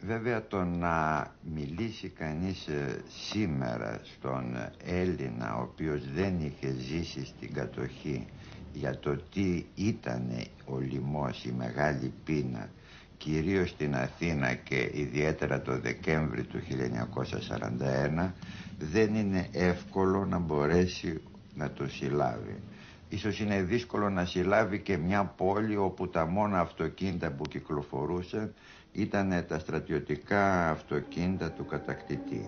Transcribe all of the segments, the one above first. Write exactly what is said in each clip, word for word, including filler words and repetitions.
Βέβαια το να μιλήσει κανείς σήμερα στον Έλληνα ο οποίος δεν είχε ζήσει στην κατοχή για το τι ήταν ο λοιμός, η μεγάλη πείνα, κυρίως στην Αθήνα και ιδιαίτερα το Δεκέμβρη του χίλια εννιακόσια σαράντα ένα, δεν είναι εύκολο να μπορέσει να το συλλάβει. Ίσως είναι δύσκολο να συλλάβει και μια πόλη όπου τα μόνα αυτοκίνητα που κυκλοφορούσαν ήταν τα στρατιωτικά αυτοκίνητα του κατακτητή.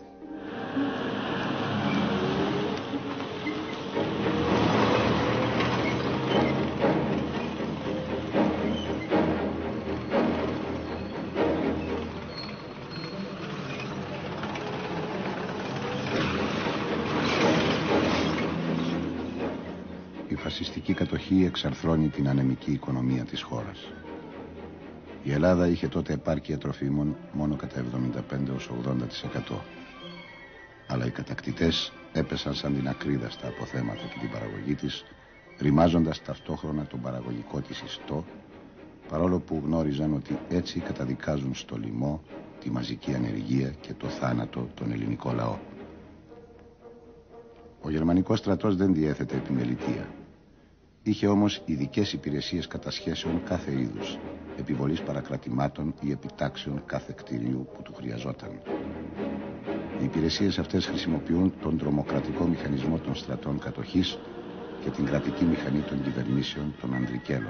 Η φασιστική κατοχή εξαρθρώνει την ανεμική οικονομία της χώρας. Η Ελλάδα είχε τότε επάρκεια τροφίμων μόνο κατά εβδομήντα πέντε έως ογδόντα τοις εκατό. Αλλά οι κατακτητές έπεσαν σαν την ακρίδα στα αποθέματα και την παραγωγή της, ρημάζοντας ταυτόχρονα τον παραγωγικό της ιστό, παρόλο που γνώριζαν ότι έτσι καταδικάζουν στο λοιμό τη μαζική ανεργία και το θάνατο τον ελληνικό λαό. Ο γερμανικός στρατός δεν διέθετε επιμελητεία. Είχε όμως ειδικές υπηρεσίες κατασχέσεων κάθε είδους, επιβολής παρακρατημάτων ή επιτάξεων κάθε κτηρίου που του χρειαζόταν. Οι υπηρεσίες αυτές χρησιμοποιούν τον τρομοκρατικό μηχανισμό των στρατών κατοχής και την κρατική μηχανή των κυβερνήσεων των Ανδρικέλων.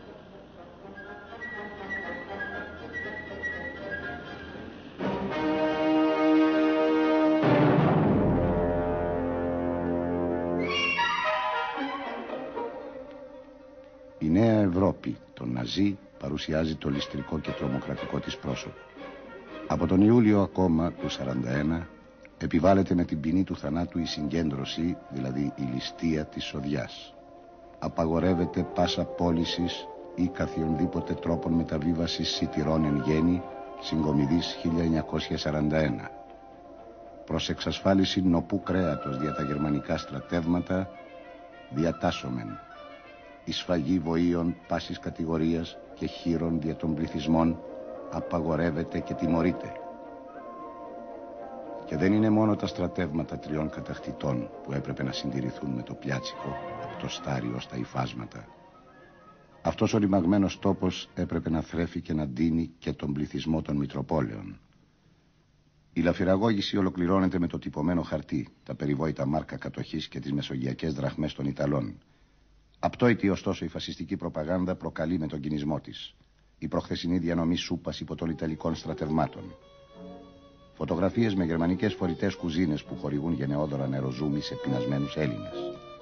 Η νέα Ευρώπη, τον Ναζί, παρουσιάζει το ληστρικό και τρομοκρατικό της πρόσωπο. Από τον Ιούλιο ακόμα του σαράντα ένα επιβάλλεται με την ποινή του θανάτου η συγκέντρωση, δηλαδή η ληστεία της σοδιάς. Απαγορεύεται πάσα πώλησης ή καθιονδήποτε τρόπον μεταβίβασης σιτηρών εν γέννη, συγκομιδής χίλια εννιακόσια σαράντα ένα. Προς εξασφάλιση νοπού κρέατος δια τα γερμανικά στρατεύματα διατάσσομεν η σφαγή βοήων πάσης κατηγορίας και χείρων δια των πληθυσμών απαγορεύεται και τιμωρείται. Και δεν είναι μόνο τα στρατεύματα τριών κατακτητών που έπρεπε να συντηρηθούν με το πιάτσικο από το στάριο στα υφάσματα. Αυτός ο ρημαγμένος τόπος έπρεπε να θρέφει και να ντύνει και τον πληθυσμό των Μητροπόλεων. Η λαφυραγώγηση ολοκληρώνεται με το τυπωμένο χαρτί, τα περιβόητα μάρκα κατοχής και τις μεσογειακές δραχμές των Ιταλών. Απτόητη ωστόσο η φασιστική προπαγάνδα προκαλεί με τον κινησμό της. Η προχθεσινή διανομή σούπας υπό των Ιταλικών στρατευμάτων. Φωτογραφίες με γερμανικές φορητές κουζίνες που χορηγούν γενναιόδωρα νεροζούμι σε πεινασμένους Έλληνες.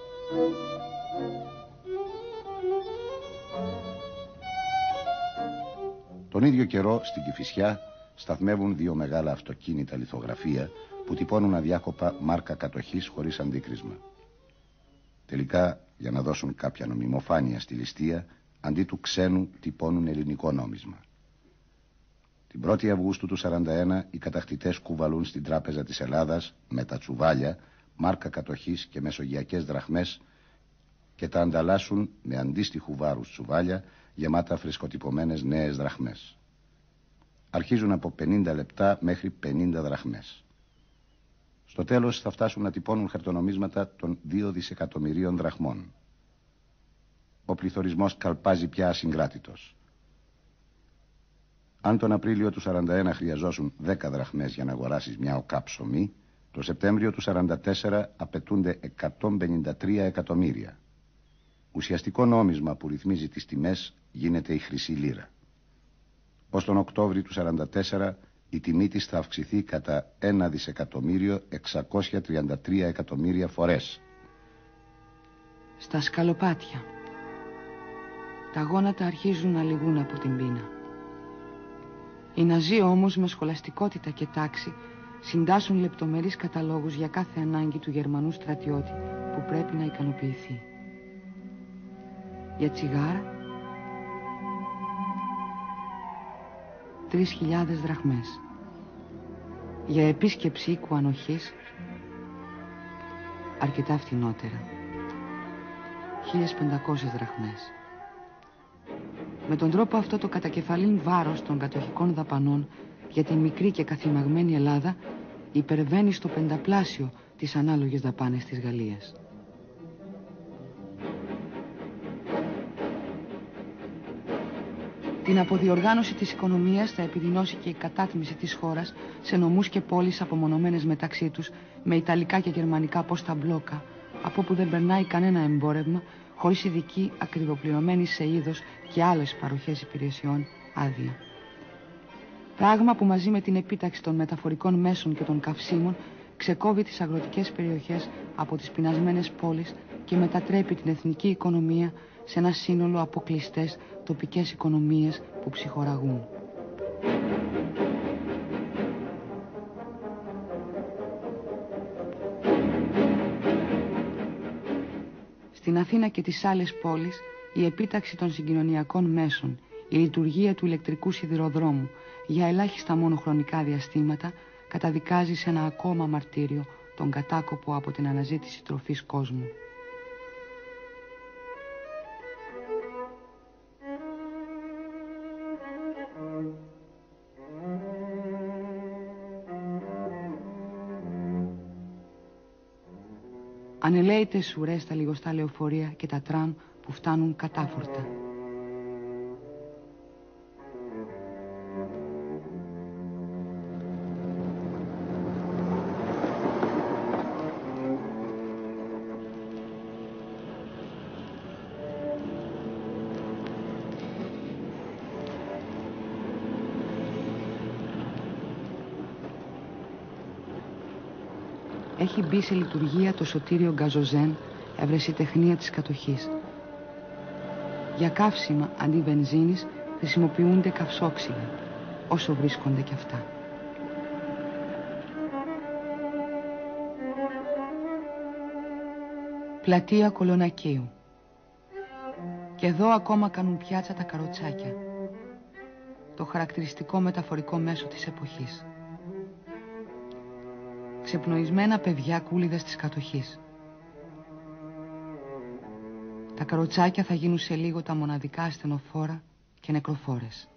Τον ίδιο καιρό στην Κηφισιά σταθμεύουν δύο μεγάλα αυτοκίνητα λιθογραφία που τυπώνουν αδιάκοπα μάρκα κατοχής χωρίς αντίκρισμα. Τελικά, για να δώσουν κάποια νομιμοφάνεια στη ληστεία, αντί του ξένου τυπώνουν ελληνικό νόμισμα. Την πρώτη Αυγούστου του σαράντα ένα οι κατακτητές κουβαλούν στην Τράπεζα της Ελλάδας με τα τσουβάλια, μάρκα κατοχής και μεσογειακές δραχμές και τα ανταλλάσσουν με αντίστοιχου βάρους τσουβάλια γεμάτα φρεσκοτυπωμένες νέες δραχμές. Αρχίζουν από πενήντα λεπτά μέχρι πενήντα δραχμές. Στο τέλος θα φτάσουν να τυπώνουν χαρτονομίσματα των δύο δισεκατομμυρίων δραχμών. Ο πληθωρισμός καλπάζει πια ασυγκράτητος. Αν τον Απρίλιο του σαράντα ένα χρειαζόσουν δέκα δραχμές για να αγοράσεις μια οκά ψωμί, το Σεπτέμβριο του σαράντα τέσσερα απαιτούνται εκατόν πενήντα τρία εκατομμύρια. Ουσιαστικό νόμισμα που ρυθμίζει τις τιμές γίνεται η χρυσή λίρα. Ως τον Οκτώβριο του σαράντα τέσσερα η τιμή της θα αυξηθεί κατά ένα δισεκατομμύριο εξακόσια τριάντα τρία εκατομμύρια φορές. Στα σκαλοπάτια. Τα γόνατα αρχίζουν να λυγούν από την πείνα. Οι Ναζί όμως με σχολαστικότητα και τάξη συντάσσουν λεπτομερείς καταλόγους για κάθε ανάγκη του Γερμανού στρατιώτη που πρέπει να ικανοποιηθεί. Για τσιγάρα τρεις χιλιάδες δραχμές. Για επίσκεψη οίκου ανοχής αρκετά φτηνότερα, χίλιες πεντακόσιες δραχμές. Με τον τρόπο αυτό το κατακεφαλήν βάρος των κατοχικών δαπανών γιατί η μικρή και καθημαγμένη Ελλάδα υπερβαίνει στο πενταπλάσιο τις ανάλογες δαπάνες της Γαλλίας. Την αποδιοργάνωση της οικονομίας θα επιδεινώσει και η κατάτμιση της χώρας σε νομούς και πόλεις απομονωμένες μεταξύ τους, με ιταλικά και γερμανικά πόστα μπλόκα, από όπου δεν περνάει κανένα εμπόρευμα, χωρίς ειδική ακριβοπληρωμένη σε είδος και άλλες παροχές υπηρεσιών άδεια. Πράγμα που μαζί με την επίταξη των μεταφορικών μέσων και των καυσίμων ξεκόβει τις αγροτικές περιοχές από τις πεινασμένες πόλεις και μετατρέπει την εθνική οικονομία σε ένα σύνολο από κλειστές τοπικές οικονομίες που ψυχοραγούν. Στην Αθήνα και τις άλλες πόλεις, η επίταξη των συγκοινωνιακών μέσων, η λειτουργία του ηλεκτρικού σιδηροδρόμου για ελάχιστα μόνο χρονικά διαστήματα καταδικάζει σε ένα ακόμα μαρτύριο τον κατάκοπο από την αναζήτηση τροφής κόσμου. Ανελαίητες ουρές στα λιγοστά λεωφορεία και τα τραμ που φτάνουν κατάφορτα. Έχει μπει σε λειτουργία το σωτήριο γκαζοζέν, ευρεσιτεχνία της κατοχής. Για καύσιμα αντί βενζίνης χρησιμοποιούνται καυσόξυλα, όσο βρίσκονται κι αυτά. Πλατεία Κολονακίου. Και εδώ ακόμα κάνουν πιάτσα τα καροτσάκια, το χαρακτηριστικό μεταφορικό μέσο της εποχής. Ξεπνοισμένα παιδιά κούλιδες της κατοχής. Τα καροτσάκια θα γίνουν σε λίγο τα μοναδικά ασθενοφόρα και νεκροφόρες.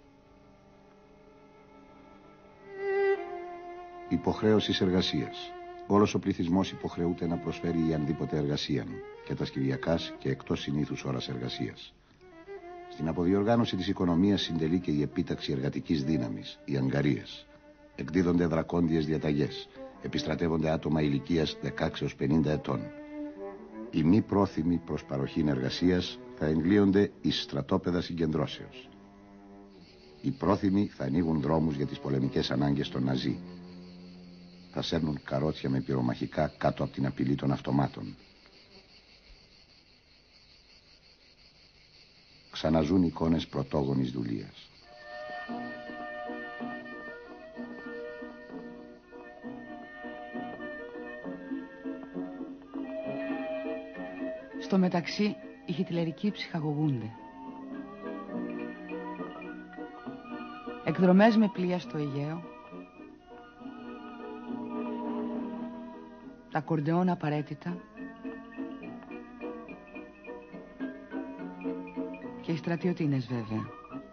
Υποχρέωσης εργασίας. Όλος ο πληθυσμός υποχρεούται να προσφέρει η ανδήποτε εργασία, και τα Κυριακάς και εκτός συνήθους ώρας εργασίας. Στην αποδιοργάνωση της οικονομίας συντελεί και η επίταξη εργατικής δύναμης, οι αγκαρίες. Εκδίδονται δρακόντιες διαταγές. Επιστρατεύονται άτομα ηλικίας δεκαέξι έως πενήντα ετών. Οι μη πρόθυμοι προς παροχήν εργασίας θα εγκλείονται εις στρατόπεδα συγκεντρώσεως. Οι πρόθυμοι θα ανοίγουν δρόμους για τις πολεμικές ανάγκες των Ναζί. Θα σέρνουν καρότσια με πυρομαχικά κάτω από την απειλή των αυτομάτων. Ξαναζούν εικόνες πρωτόγονης δουλείας. Στο μεταξύ, οι χιτλερικοί ψυχαγωγούνται. Εκδρομές με πλοία στο Αιγαίο, τα κορντεόν απαραίτητα και οι στρατιωτίνες βέβαια.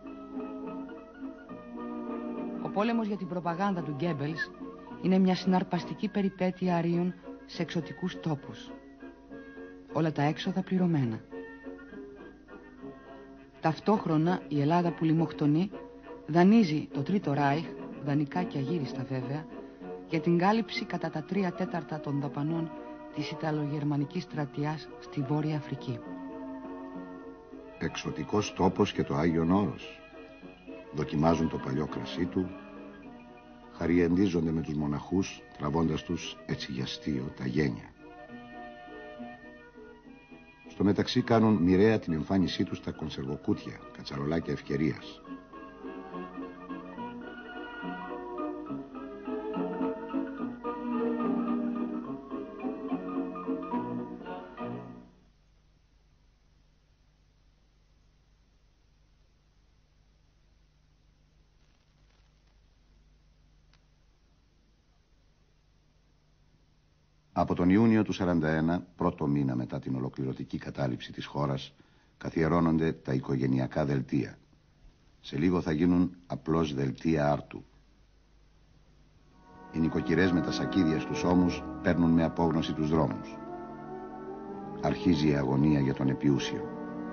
Ο πόλεμος για την προπαγάνδα του Γκέμπελς είναι μια συναρπαστική περιπέτεια αρίων σε εξωτικούς τόπους. Όλα τα έξοδα πληρωμένα. Ταυτόχρονα η Ελλάδα που λιμοκτονεί δανείζει το Τρίτο Ράιχ, δανεικά και αγύριστα βέβαια, για την κάλυψη κατά τα τρία τέταρτα των δαπανών της Ιταλογερμανικής στρατιάς στη Βόρεια Αφρική. Εξωτικός τόπος και το Άγιον Όρος. Δοκιμάζουν το παλιό κρασί του, χαριεντίζονται με τους μοναχούς, τραβώντας τους έτσι για αστείο τα γένια. Στο μεταξύ κάνουν μοιραία την εμφάνισή τους στα κονσερβοκούτια, κατσαρολάκια ευκαιρίας. Από τον Ιούνιο του σαράντα ένα, πρώτο μήνα μετά την ολοκληρωτική κατάληψη της χώρας, καθιερώνονται τα οικογενειακά δελτία. Σε λίγο θα γίνουν απλώς δελτία άρτου. Οι νοικοκυρές με τα σακίδια στους ώμους παίρνουν με απόγνωση τους δρόμους. Αρχίζει η αγωνία για τον επιούσιο.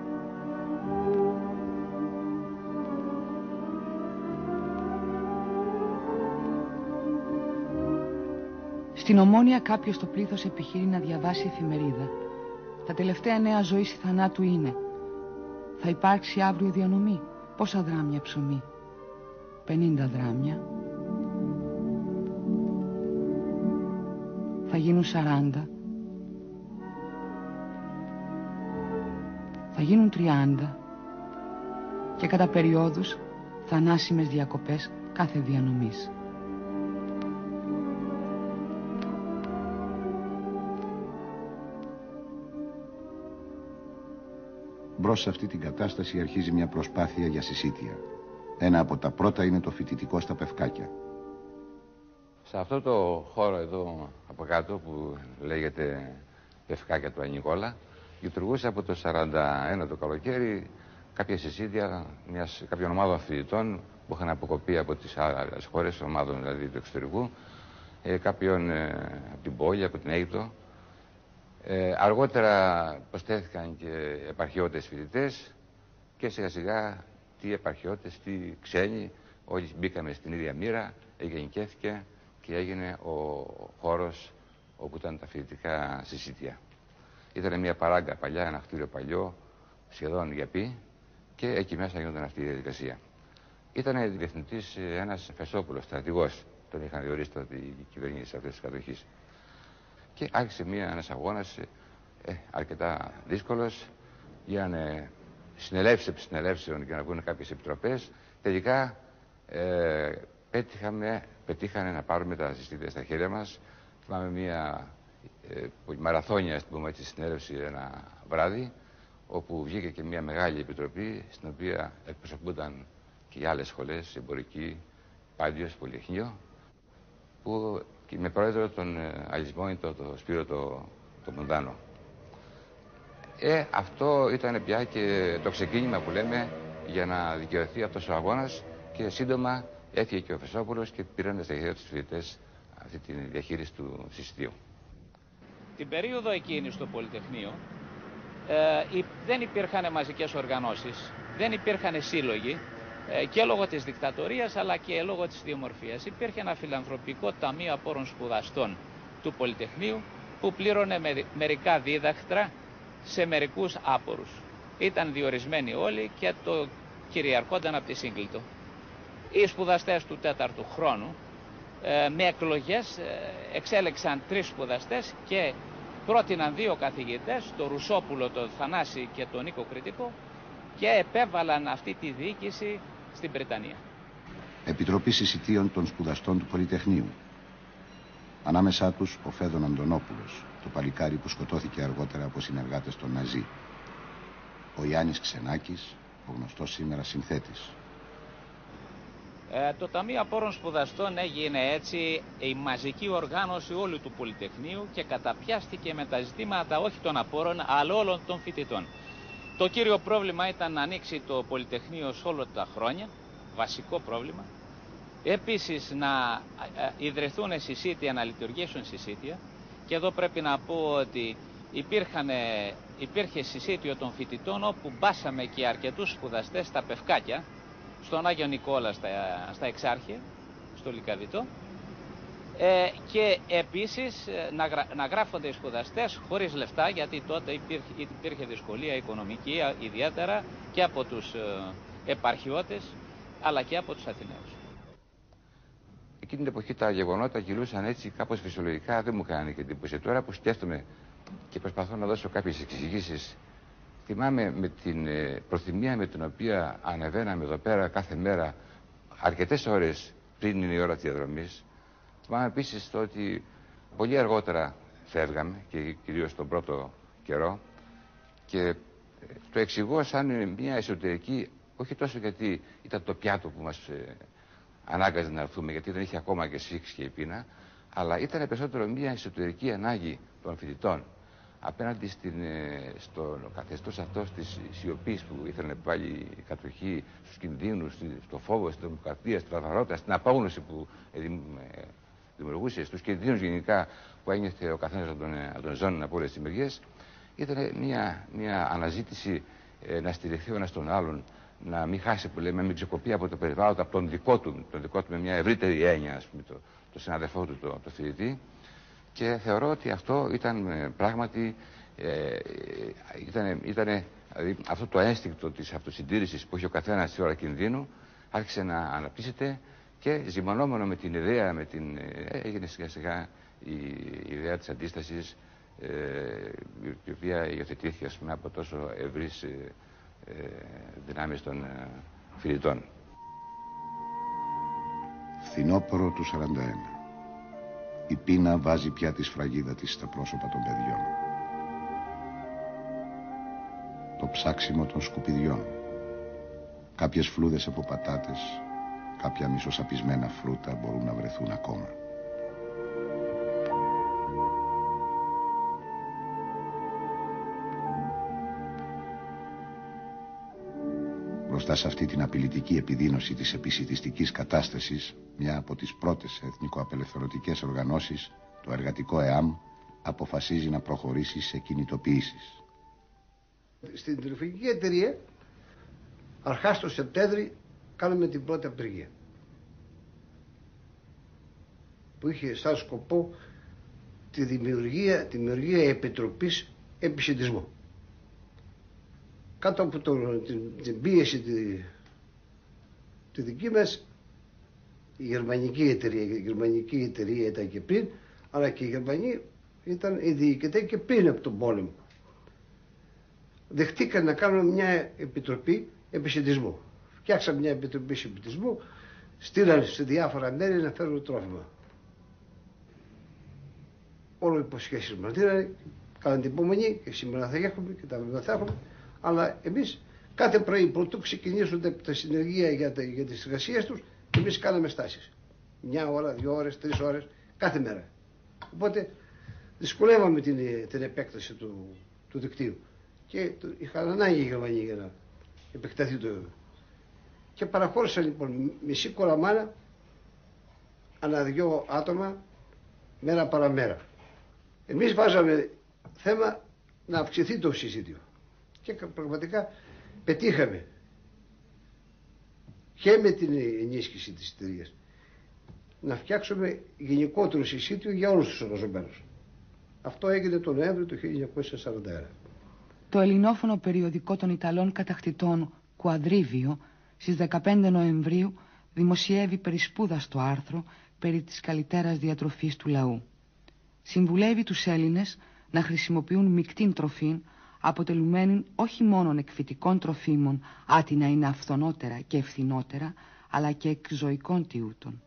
Στην Ομόνια κάποιος στο πλήθος επιχειρεί να διαβάσει εφημερίδα. Τα τελευταία νέα ζωής ή θανάτου είναι: θα υπάρξει αύριο διανομή? Πόσα δράμια ψωμί? πενήντα δράμια. Θα γίνουν σαράντα. Θα γίνουν τριάντα. Και κατά περιόδους θανάσιμες διακοπές κάθε διανομής. Μπρος σε αυτή την κατάσταση αρχίζει μια προσπάθεια για συσίτια. Ένα από τα πρώτα είναι το φοιτητικό στα Πευκάκια. Σε αυτό το χώρο εδώ από κάτω που λέγεται Πευκάκια του Ανικόλα, λειτουργούσε από το σαράντα ένα το καλοκαίρι κάποια συσίτια μιας, κάποιων ομάδων φοιτητών που είχαν αποκοπεί από τις άλλες χώρες, ομάδων δηλαδή του εξωτερικού, ε, κάποιον ε, από την πόλη, από την Αίγυπτο. Ε, αργότερα προσθέθηκαν και επαρχιώτες φοιτητές και σιγά σιγά τι επαρχιώτες, τι ξένοι, όλοι μπήκαμε στην ίδια μοίρα, εγενικέθηκε και έγινε ο χώρος όπου ήταν τα φοιτητικά συσίτια. Ήταν μια παράγκα παλιά, ένα κτίριο παλιό, σχεδόν γιαπί, και εκεί μέσα γινόταν αυτή η διαδικασία. Ήταν διευθυντής ένας Φεσόπουλος, στρατηγός, τον είχαν διορίσει τότε οι κυβερνήσεις αυτής της κατοχής. Και άρχισε μια, ένας αγώνας ε, αρκετά δύσκολος. Γίνανε συνελεύσεις επί συνελεύσεων για να βγουν κάποιες επιτροπές. Τελικά ε, πέτυχαμε, πετύχανε να πάρουμε τα συσίτια στα χέρια μας. Θυμάμαι μια ε, μαραθώνια, στην πούμε έτσι, συνέλευση ένα βράδυ, όπου βγήκε και μια μεγάλη επιτροπή, στην οποία εκπροσωπούνταν και οι άλλες σχολές, εμπορική, Πάντιος, Πολυτεχνείο, που και με πρόεδρο τον αλυσμόνητο, το Σπύρο το, το Μοντάνο. Ε, αυτό ήταν πια και το ξεκίνημα που λέμε για να δικαιωθεί αυτός ο αγώνας, και σύντομα έφυγε και ο Φεσόπουλος και πήραν στα χέρια τους φοιτητές αυτή τη διαχείριση του συσιτίου. Την περίοδο εκείνη στο Πολυτεχνείο ε, δεν υπήρχαν μαζικές οργανώσεις, δεν υπήρχαν σύλλογοι, και λόγω της δικτατορίας αλλά και λόγω της ιδιομορφίας. Υπήρχε ένα φιλανθρωπικό ταμείο απόρων σπουδαστών του Πολυτεχνείου που πλήρωνε με, μερικά δίδακτρα σε μερικούς άπορους. Ήταν διορισμένοι όλοι και το κυριαρχόταν από τη σύγκλιτο. Οι σπουδαστές του τέταρτου χρόνου ε, με εκλογές ε, εξέλεξαν τρεις σπουδαστές και πρότειναν δύο καθηγητές, τον Ρουσόπουλο, τον Θανάση και τον Νίκο Κρητικό, και επέβαλαν αυτή τη διοίκηση στην Βρετανία. Επιτροπή Συσιτίων των Σπουδαστών του Πολυτεχνείου. Ανάμεσά τους ο Φέδων Αντωνόπουλος, το παλικάρι που σκοτώθηκε αργότερα από συνεργάτες των Ναζί. Ο Γιάννης Ξενάκης, ο γνωστός σήμερα συνθέτης. Ε, το Ταμείο Απόρων Σπουδαστών έγινε έτσι η μαζική οργάνωση όλου του Πολυτεχνείου και καταπιάστηκε με τα ζητήματα όχι των απόρων αλλά όλων των φοιτητών. Το κύριο πρόβλημα ήταν να ανοίξει το Πολυτεχνείο σε όλα τα χρόνια, βασικό πρόβλημα. Επίσης να ιδρυθούν συσίτια, να λειτουργήσουν συσίτια. Και εδώ πρέπει να πω ότι υπήρχαν, υπήρχε συσίτιο των φοιτητών όπου μπάσαμε και αρκετούς σπουδαστές στα Πευκάκια, στον Άγιο Νικόλα στα, στα Εξάρχεια, στο Λυκαβητό. Ε, και επίσης να, γρα, να γράφονται οι σπουδαστές χωρίς λεφτά, γιατί τότε υπήρχε, υπήρχε δυσκολία οικονομική ιδιαίτερα και από τους ε, επαρχιώτες αλλά και από τους Αθηναίους. Εκείνη την εποχή τα γεγονότα κυλούσαν έτσι κάπως φυσιολογικά, δεν μου κάνει και εντύπωση. Τώρα που σκέφτομαι και προσπαθώ να δώσω κάποιες εξηγήσεις, θυμάμαι με την ε, προθυμία με την οποία ανεβαίναμε εδώ πέρα κάθε μέρα αρκετές ώρες πριν είναι η ώρα της διαδρομής. Θυμάμαι επίσης το ότι πολύ αργότερα φεύγαμε και κυρίως τον πρώτο καιρό, και το εξηγώ σαν μια εσωτερική, όχι τόσο γιατί ήταν το πιάτο που μας ε, ανάγκαζε να έρθουμε, γιατί δεν είχε ακόμα και σφίξει και η πείνα, αλλά ήταν περισσότερο μια εσωτερική ανάγκη των φοιτητών απέναντι στην, ε, στο καθεστώς αυτό της σιωπής που ήθελε να πάλι η κατοχή, στους κινδύνους, στο φόβο, στην δημοκρατία, στην βαρβαρότητα, στην απόγνωση που ε, δημιουργούσε, στους κινδύνους γενικά που ένιωθε ο καθένας από τον, από τον ζώνη από όλες τις μεριές, ήταν μια, μια αναζήτηση ε, να στηριχθεί ο ένας τον άλλον, να μην χάσει, που λέμε, μην ξεκοπεί από το περιβάλλον, από τον δικό του, τον δικό του με μια ευρύτερη έννοια, ας πούμε, το, το συναδελφό του, το, το φοιτητή. Και θεωρώ ότι αυτό ήταν ε, πράγματι, ε, ήταν, ήταν, δηλαδή, αυτό το ένστικτο της αυτοσυντήρησης που είχε ο καθένας στη ώρα κινδύνου, άρχισε να αναπτύσσεται και ζυμανόμενο με την ιδέα, με την, ε, έγινε σιγά σιγά η, η ιδέα της αντίστασης, ε, η οποία υιοθετήθηκε, ας πούμε, από τόσο ευρύς ε, ε, δυνάμεις των ε, φοιτητών. Φθινόπωρο του σαράντα ένα. Η πείνα βάζει πια τη σφραγίδα της στα πρόσωπα των παιδιών. Το ψάξιμο των σκουπιδιών. Κάποιες φλούδες από πατάτες, κάποια μισοσαπισμένα φρούτα μπορούν να βρεθούν ακόμα. Μπροστά σε αυτή την απειλητική επιδείνωση της επισιτιστικής κατάστασης, μια από τις πρώτες εθνικοαπελευθερωτικές οργανώσεις, το εργατικό ΕΑΜ, αποφασίζει να προχωρήσει σε κινητοποιήσεις. Στην τηλεφωνική εταιρεία, αρχάς το Σεπτέμβρη, κάναμε την πρώτη απεργία, που είχε σαν σκοπό τη δημιουργία, τη δημιουργία επιτροπής επισιτισμού. Κάτω από το, την, την πίεση τη, τη δική μας, η γερμανική εταιρεία, η γερμανική εταιρεία ήταν και πριν, αλλά και οι Γερμανοί ήταν οι διοικητές και πριν από τον πόλεμο. Δεχτήκαν να κάνουν μια επιτροπή επισιτισμού. Φτιάξαν μια επιτροπή επισιτισμού, στείλαν σε διάφορα μέρη να φέρουν τρόφιμα. Όλο υποσχέσεις μας δίνανε, κάναν την υπομονή και σήμερα θα έχουμε και τα βέβαια θα έχουμε. Αλλά εμείς κάθε πρωί πρωτού ξεκινήσουν τα συνεργεία για, τα, για τις εργασίες τους, εμείς κάναμε στάσεις. Μια ώρα, δύο ώρες, τρεις ώρες, κάθε μέρα. Οπότε δυσκολεύαμε την, την επέκταση του, του δικτύου. Και το, είχαν ανάγκη οι Γερμανοί για να επεκταθεί το. Και παραχώρησαν λοιπόν μισή κοραμάνα ανά δυο άτομα μέρα παραμέρα. Εμείς βάζαμε θέμα να αυξηθεί το συσίτιο. Και πραγματικά πετύχαμε και με την ενίσχυση της εταιρείας να φτιάξουμε γενικότερο συσίτιο για όλους τους εργαζομένους. Αυτό έγινε τον Νοέμβριο του χίλια εννιακόσια σαράντα ένα. Το ελληνόφωνο περιοδικό των Ιταλών κατακτητών Κουαδρίβιο στις δεκαπέντε Νοεμβρίου δημοσιεύει περισπούδαστο άρθρο περί της καλυτέρας διατροφής του λαού. Συμβουλεύει τους Έλληνες να χρησιμοποιούν μεικτήν τροφήν, αποτελουμένην όχι μόνον εκφυτικών τροφίμων, άτι να είναι αυθονότερα και ευθυνότερα, αλλά και εκζωικών τιούτων.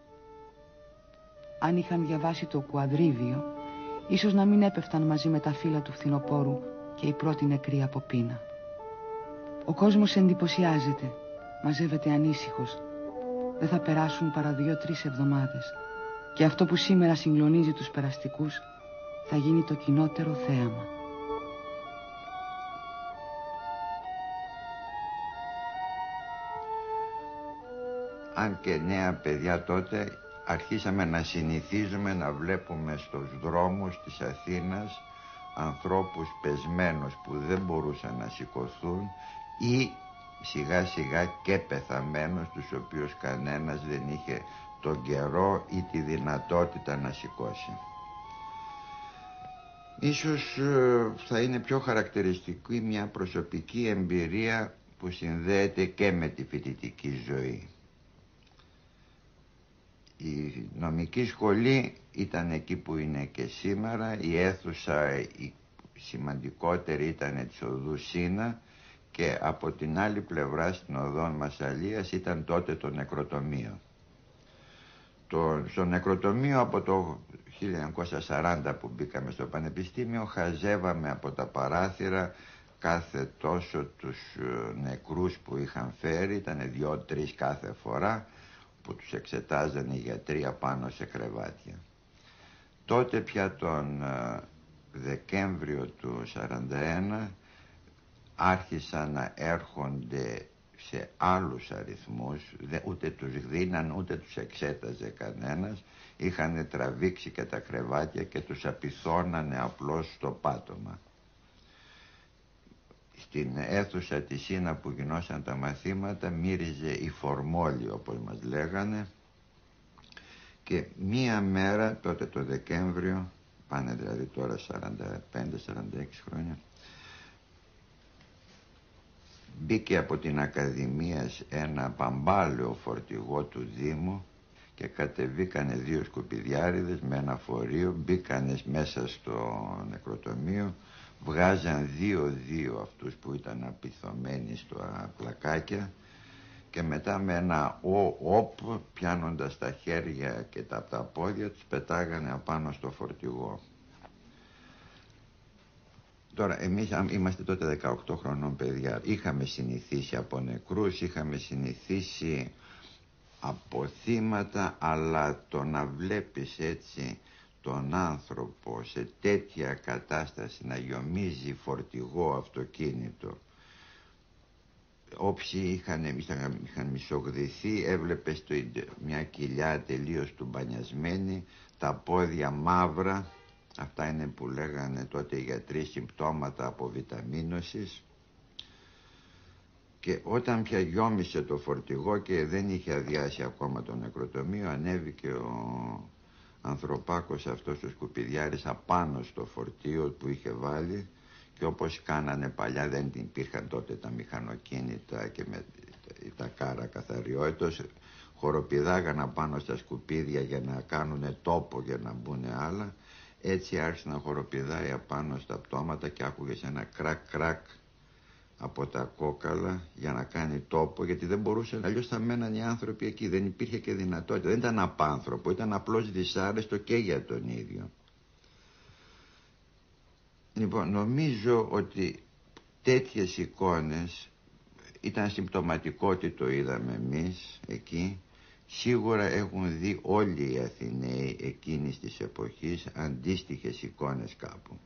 Αν είχαν διαβάσει το Κουαδρίβιο, ίσως να μην έπεφταν μαζί με τα φύλλα του φθινοπόρου και οι πρώτοι νεκροί από πείνα. Ο κόσμος εντυπωσιάζεται, μαζεύεται ανήσυχος. Δεν θα περάσουν παρά δύο-τρεις εβδομάδες και αυτό που σήμερα συγκλονίζει τους περαστικούς θα γίνει το κοινότερο θέαμα. Αν και νέα παιδιά τότε, αρχίσαμε να συνηθίζουμε να βλέπουμε στους δρόμους της Αθήνας ανθρώπους πεσμένους που δεν μπορούσαν να σηκωθούν ή σιγά σιγά και πεθαμένους, τους οποίους κανένας δεν είχε τον καιρό ή τη δυνατότητα να σηκώσει. Ίσως θα είναι πιο χαρακτηριστική μια προσωπική εμπειρία που συνδέεται και με τη φοιτητική ζωή. Η νομική σχολή ήταν εκεί που είναι και σήμερα. Η αίθουσα η σημαντικότερη ήταν της οδού Σίνα και από την άλλη πλευρά στην οδόν Μασσαλίας ήταν τότε το νεκροτομείο. Το, στο νεκροτομείο από το χίλια εννιακόσια σαράντα που μπήκαμε στο πανεπιστήμιο χαζεύαμε από τα παράθυρα κάθε τόσο τους νεκρούς που είχαν φέρει, ήταν δύο-τρεις κάθε φορά, που τους εξετάζανε οι γιατροί απάνω σε κρεβάτια. Τότε πια τον Δεκέμβριο του σαράντα ένα άρχισαν να έρχονται σε άλλους αριθμούς, ούτε τους δίναν ούτε τους εξέταζε κανένας, είχαν τραβήξει και τα κρεβάτια και τους απειθώνανε απλώς στο πάτωμα. Στην αίθουσα της Σίνα που γινώσαν τα μαθήματα μύριζε η φορμόλη, όπως μας λέγανε, και μία μέρα τότε το Δεκέμβριο, πάνε δηλαδή τώρα σαράντα πέντε σαράντα έξι χρόνια, μπήκε από την Ακαδημία ένα παμπάλαιο φορτηγό του Δήμου και κατεβήκανε δύο σκουπιδιάριδες με ένα φορείο, μπήκανε μέσα στο νεκροτομείο, βγάζαν δύο-δύο αυτούς που ήταν απειθωμένοι στα πλακάκια και μετά με ένα ο-οπ, πιάνοντας τα χέρια και τα, τα πόδια τους, πετάγανε απάνω στο φορτηγό. Τώρα εμείς είμαστε τότε δεκαοκτώ χρονών παιδιά, είχαμε συνηθίσει από νεκρούς, είχαμε συνηθίσει από θύματα, αλλά το να βλέπεις έτσι τον άνθρωπο σε τέτοια κατάσταση να γιομίζει φορτηγό αυτοκίνητο, όποιοι είχαν, είχαν, είχαν μισογδυθεί, έβλεπες το, μια κοιλιά τελείως του μπανιασμένη, τα πόδια μαύρα. Αυτά είναι που λέγανε τότε οι γιατροί συμπτώματα αποβιταμίνωσης. Και όταν πια γιόμισε το φορτηγό και δεν είχε αδειάσει ακόμα το νεκροτομείο, ανέβηκε ο ανθρωπάκος αυτός ο σκουπιδιάρης απάνω στο φορτίο που είχε βάλει, και όπως κάνανε παλιά, δεν υπήρχαν τότε τα μηχανοκίνητα και με τα κάρα καθαριότητος, χοροπηδάγαν απάνω στα σκουπίδια για να κάνουν τόπο για να μπουν άλλα. Έτσι άρχισε να χοροπηδάει απάνω στα πτώματα και άκουγες ένα κρακ κρακ από τα κόκαλα για να κάνει τόπο, γιατί δεν μπορούσε, αλλιώς θα μέναν οι άνθρωποι εκεί, δεν υπήρχε και δυνατότητα, δεν ήταν απάνθρωπο, ήταν απλώς δυσάρεστο και για τον ίδιο. Λοιπόν, νομίζω ότι τέτοιες εικόνες, ήταν συμπτωματικό ότι το είδαμε εμείς εκεί, σίγουρα έχουν δει όλοι οι Αθηναίοι εκείνης της εποχής αντίστοιχες εικόνες κάπου.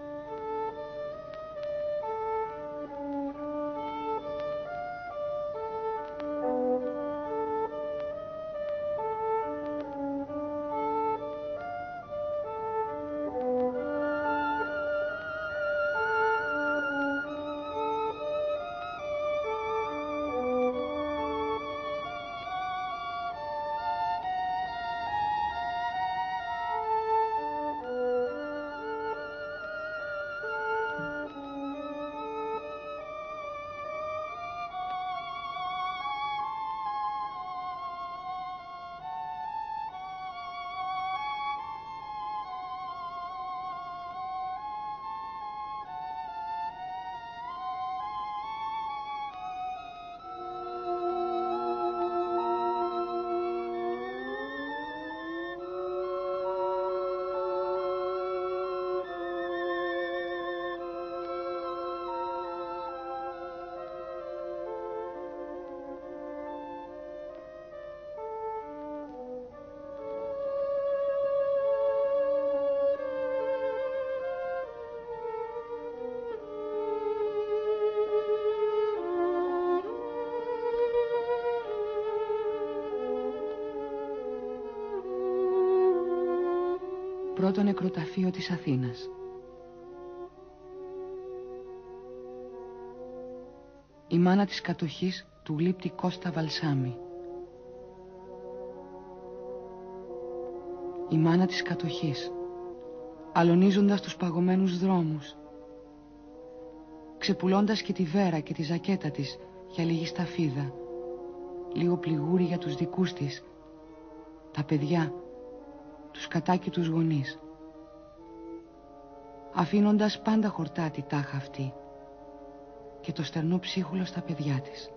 Πρώτο νεκροταφείο της Αθήνας. Η μάνα της κατοχής του γλύπτη Κώστα Βαλσάμι. Η μάνα της κατοχής, αλωνίζοντας τους παγωμένους δρόμους, ξεπουλώντας και τη βέρα και τη ζακέτα της για λίγη σταφίδα, λίγο πληγούρι για τους δικούς της, τα παιδιά, τους κατάκητους γονείς, αφήνοντας πάντα χορτάτη τάχα αυτή και το στερνό ψίχουλο στα παιδιά της.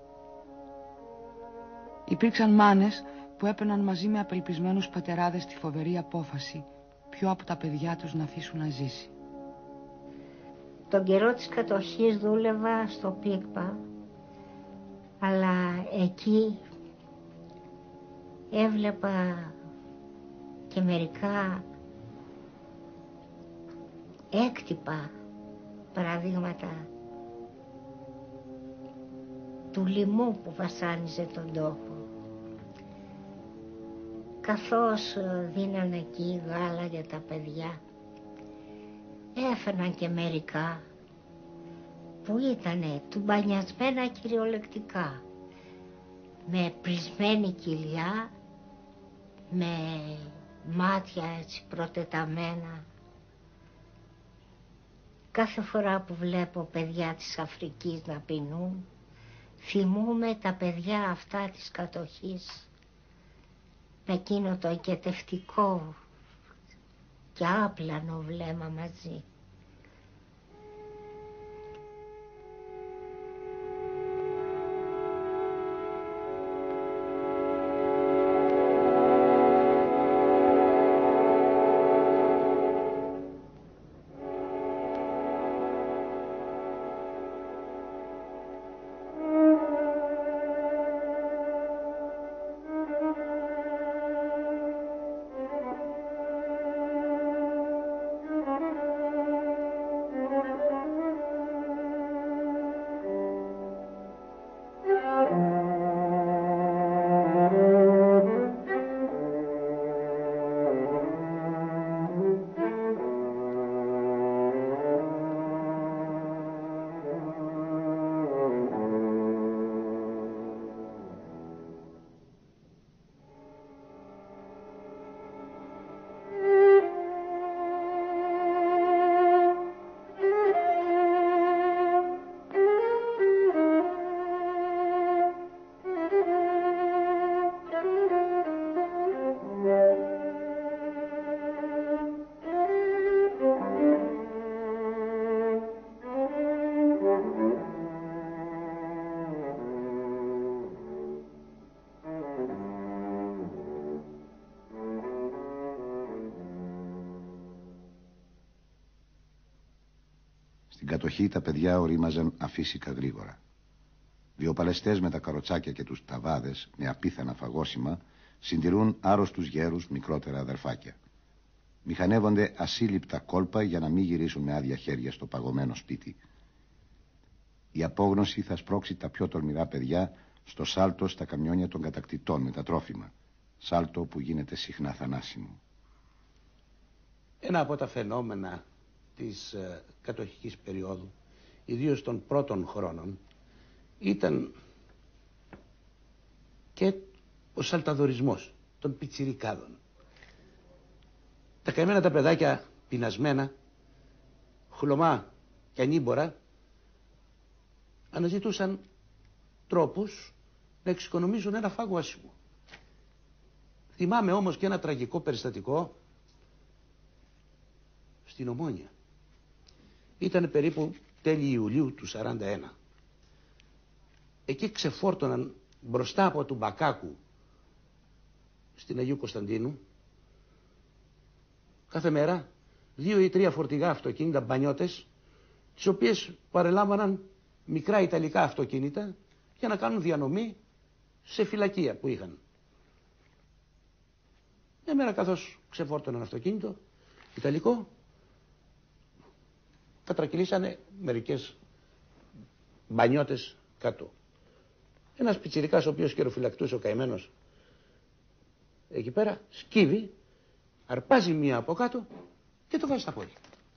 Υπήρξαν μάνες που έπαιρναν μαζί με απελπισμένους πατεράδες τη φοβερή απόφαση ποιο από τα παιδιά τους να αφήσουν να ζήσει. Τον καιρό της κατοχής δούλευα στο ΠΙΚΠΑ, αλλά εκεί έβλεπα και μερικά έκτυπα παραδείγματα του λοιμού που βασάνιζε τον τόπο. Καθώς δίνανε εκεί γάλα για τα παιδιά, έφεραν και μερικά που ήτανε τουμπανιασμένα κυριολεκτικά, με πρισμένη κοιλιά, με μάτια έτσι προτεταμένα. Κάθε φορά που βλέπω παιδιά της Αφρικής να πεινούν, θυμούμαι τα παιδιά αυτά της κατοχής, με εκείνο το οικετευτικό και άπλανο βλέμμα μαζί. Στην κατοχή τα παιδιά ορίμαζαν αφύσικα γρήγορα. Δύο παλαιστές με τα καροτσάκια και τους ταβάδες, με απίθανα φαγόσιμα, συντηρούν άρρωστους γέρους μικρότερα αδερφάκια. Μηχανεύονται ασύλληπτα κόλπα για να μην γυρίσουν με άδεια χέρια στο παγωμένο σπίτι. Η απόγνωση θα σπρώξει τα πιο τολμηρά παιδιά στο σάλτο στα καμιόνια των κατακτητών με τα τρόφιμα. Σάλτο που γίνεται συχνά θανάσιμο. Ένα από τα φαινόμενα της ε, κατοχικής περίοδου, ιδίως των πρώτων χρόνων, ήταν και ο σαλταδορισμός των πιτσιρικάδων. Τα καημένα τα παιδάκια, πεινασμένα, χλωμά και ανήμπορα, αναζητούσαν τρόπους να εξοικονομήσουν ένα φάγο άσημο. Θυμάμαι όμως και ένα τραγικό περιστατικό στην Ομόνια. Ήταν περίπου τέλη Ιουλίου του σαράντα ένα. Εκεί ξεφόρτωναν μπροστά από του Μπακάκου στην Αγίου Κωνσταντίνου κάθε μέρα δύο ή τρία φορτηγά αυτοκίνητα μπανιώτες, τις οποίες παρελάμβαναν μικρά ιταλικά αυτοκίνητα για να κάνουν διανομή σε φυλακία που είχαν. Μια μέρα καθώς ξεφόρτωναν αυτοκίνητο ιταλικό, κατρακυλήσανε μερικές μπανιώτες κάτω. Ένας πιτσιρικάς, ο οποίος καιροφυλακτούσε ο καημένος εκεί πέρα, σκύβει, αρπάζει μία από κάτω και το βάζει στα πόδια.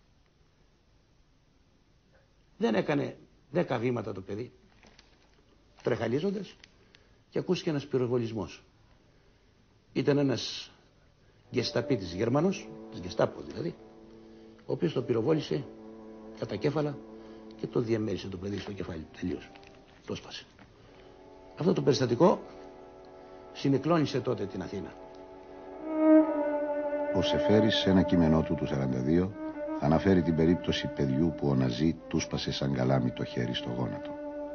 Δεν έκανε δέκα βήματα το παιδί, τρεχαλίζοντας, και ακούστηκε ένας πυροβολισμός. Ήταν ένας γκεσταπίτης Γερμανός, της Γκεστάπο δηλαδή, ο οποίος το πυροβόλησε κατά κέφαλα και το διαμέρισε το παιδί στο κεφάλι. Τελείως. Το σπάσε. Αυτό το περιστατικό συνεκλώνησε τότε την Αθήνα. Ο Σεφέρης σε ένα κείμενό του του σαράντα δύο θα αναφέρει την περίπτωση παιδιού που ο Ναζί του σπάσε σαν καλάμι το χέρι στο γόνατο.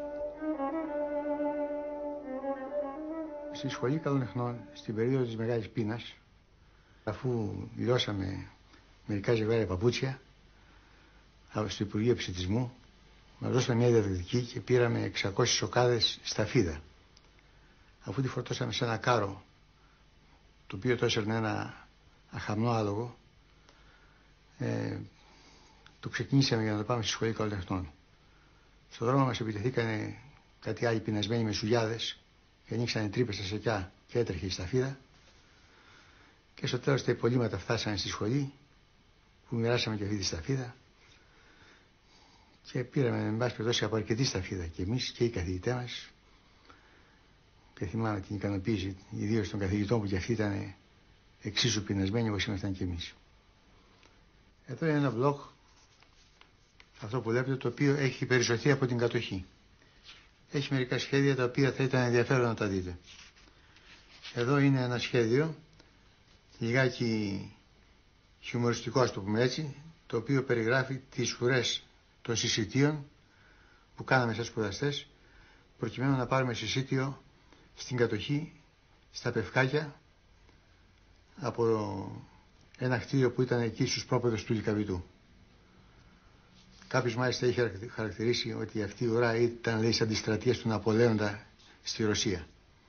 Στη σχολή καλών εθνών, στην περίοδο της Μεγάλης Πείνας, αφού δηλώσαμε μερικά ζευγάρια παπούτσια στο Υπουργείο Επιστημισμού, μας δώσαμε μια διαδικατική και πήραμε εξακόσιες σοκάδες σταφίδα. Αφού τη φορτώσαμε σε ένα κάρο, το οποίο το έσαιρνε ένα αχαμνό άλογο, ε, το ξεκινήσαμε για να το πάμε στη σχολή καλών εθνών. Στον δρόμο μας επιτεθήκανε κάτι άλλοι πεινασμένοι με σουλιάδες και ανοίξανε τρύπες στα σοκιά και έτρεχε η σταφίδα. Και στο τέλος τα υπολείμματα φτάσανε στη σχολή που μοιράσαμε και αυτή τη σταφίδα και πήραμε με πάση περιπτώσει από αρκετή σταφίδα και εμείς και οι καθηγητές μας. Και θυμάμαι την ικανοποίηση ιδίως των καθηγητών που και αυτοί ήταν εξίσου πεινασμένοι όπως ήμασταν και εμείς. Εδώ είναι ένα βλόγ, αυτό που βλέπετε, το οποίο έχει περισσοθεί από την κατοχή. Έχει μερικά σχέδια τα οποία θα ήταν ενδιαφέρον να τα δείτε. Εδώ είναι ένα σχέδιο, λιγάκι χιουμοριστικό, ας το πούμε έτσι, το οποίο περιγράφει τις ουρές των συσιτίων που κάναμε σαν σπουδαστές, προκειμένου να πάρουμε συσίτιο στην κατοχή, στα Πευκάκια, από ένα κτίριο που ήταν εκεί στους πρόπεδους του Λυκαβητού. Κάποιος μάλιστα είχε χαρακτηρίσει ότι αυτή η ουρά ήταν, λέει, σαν τις στρατείες του Ναπολέοντα στη Ρωσία.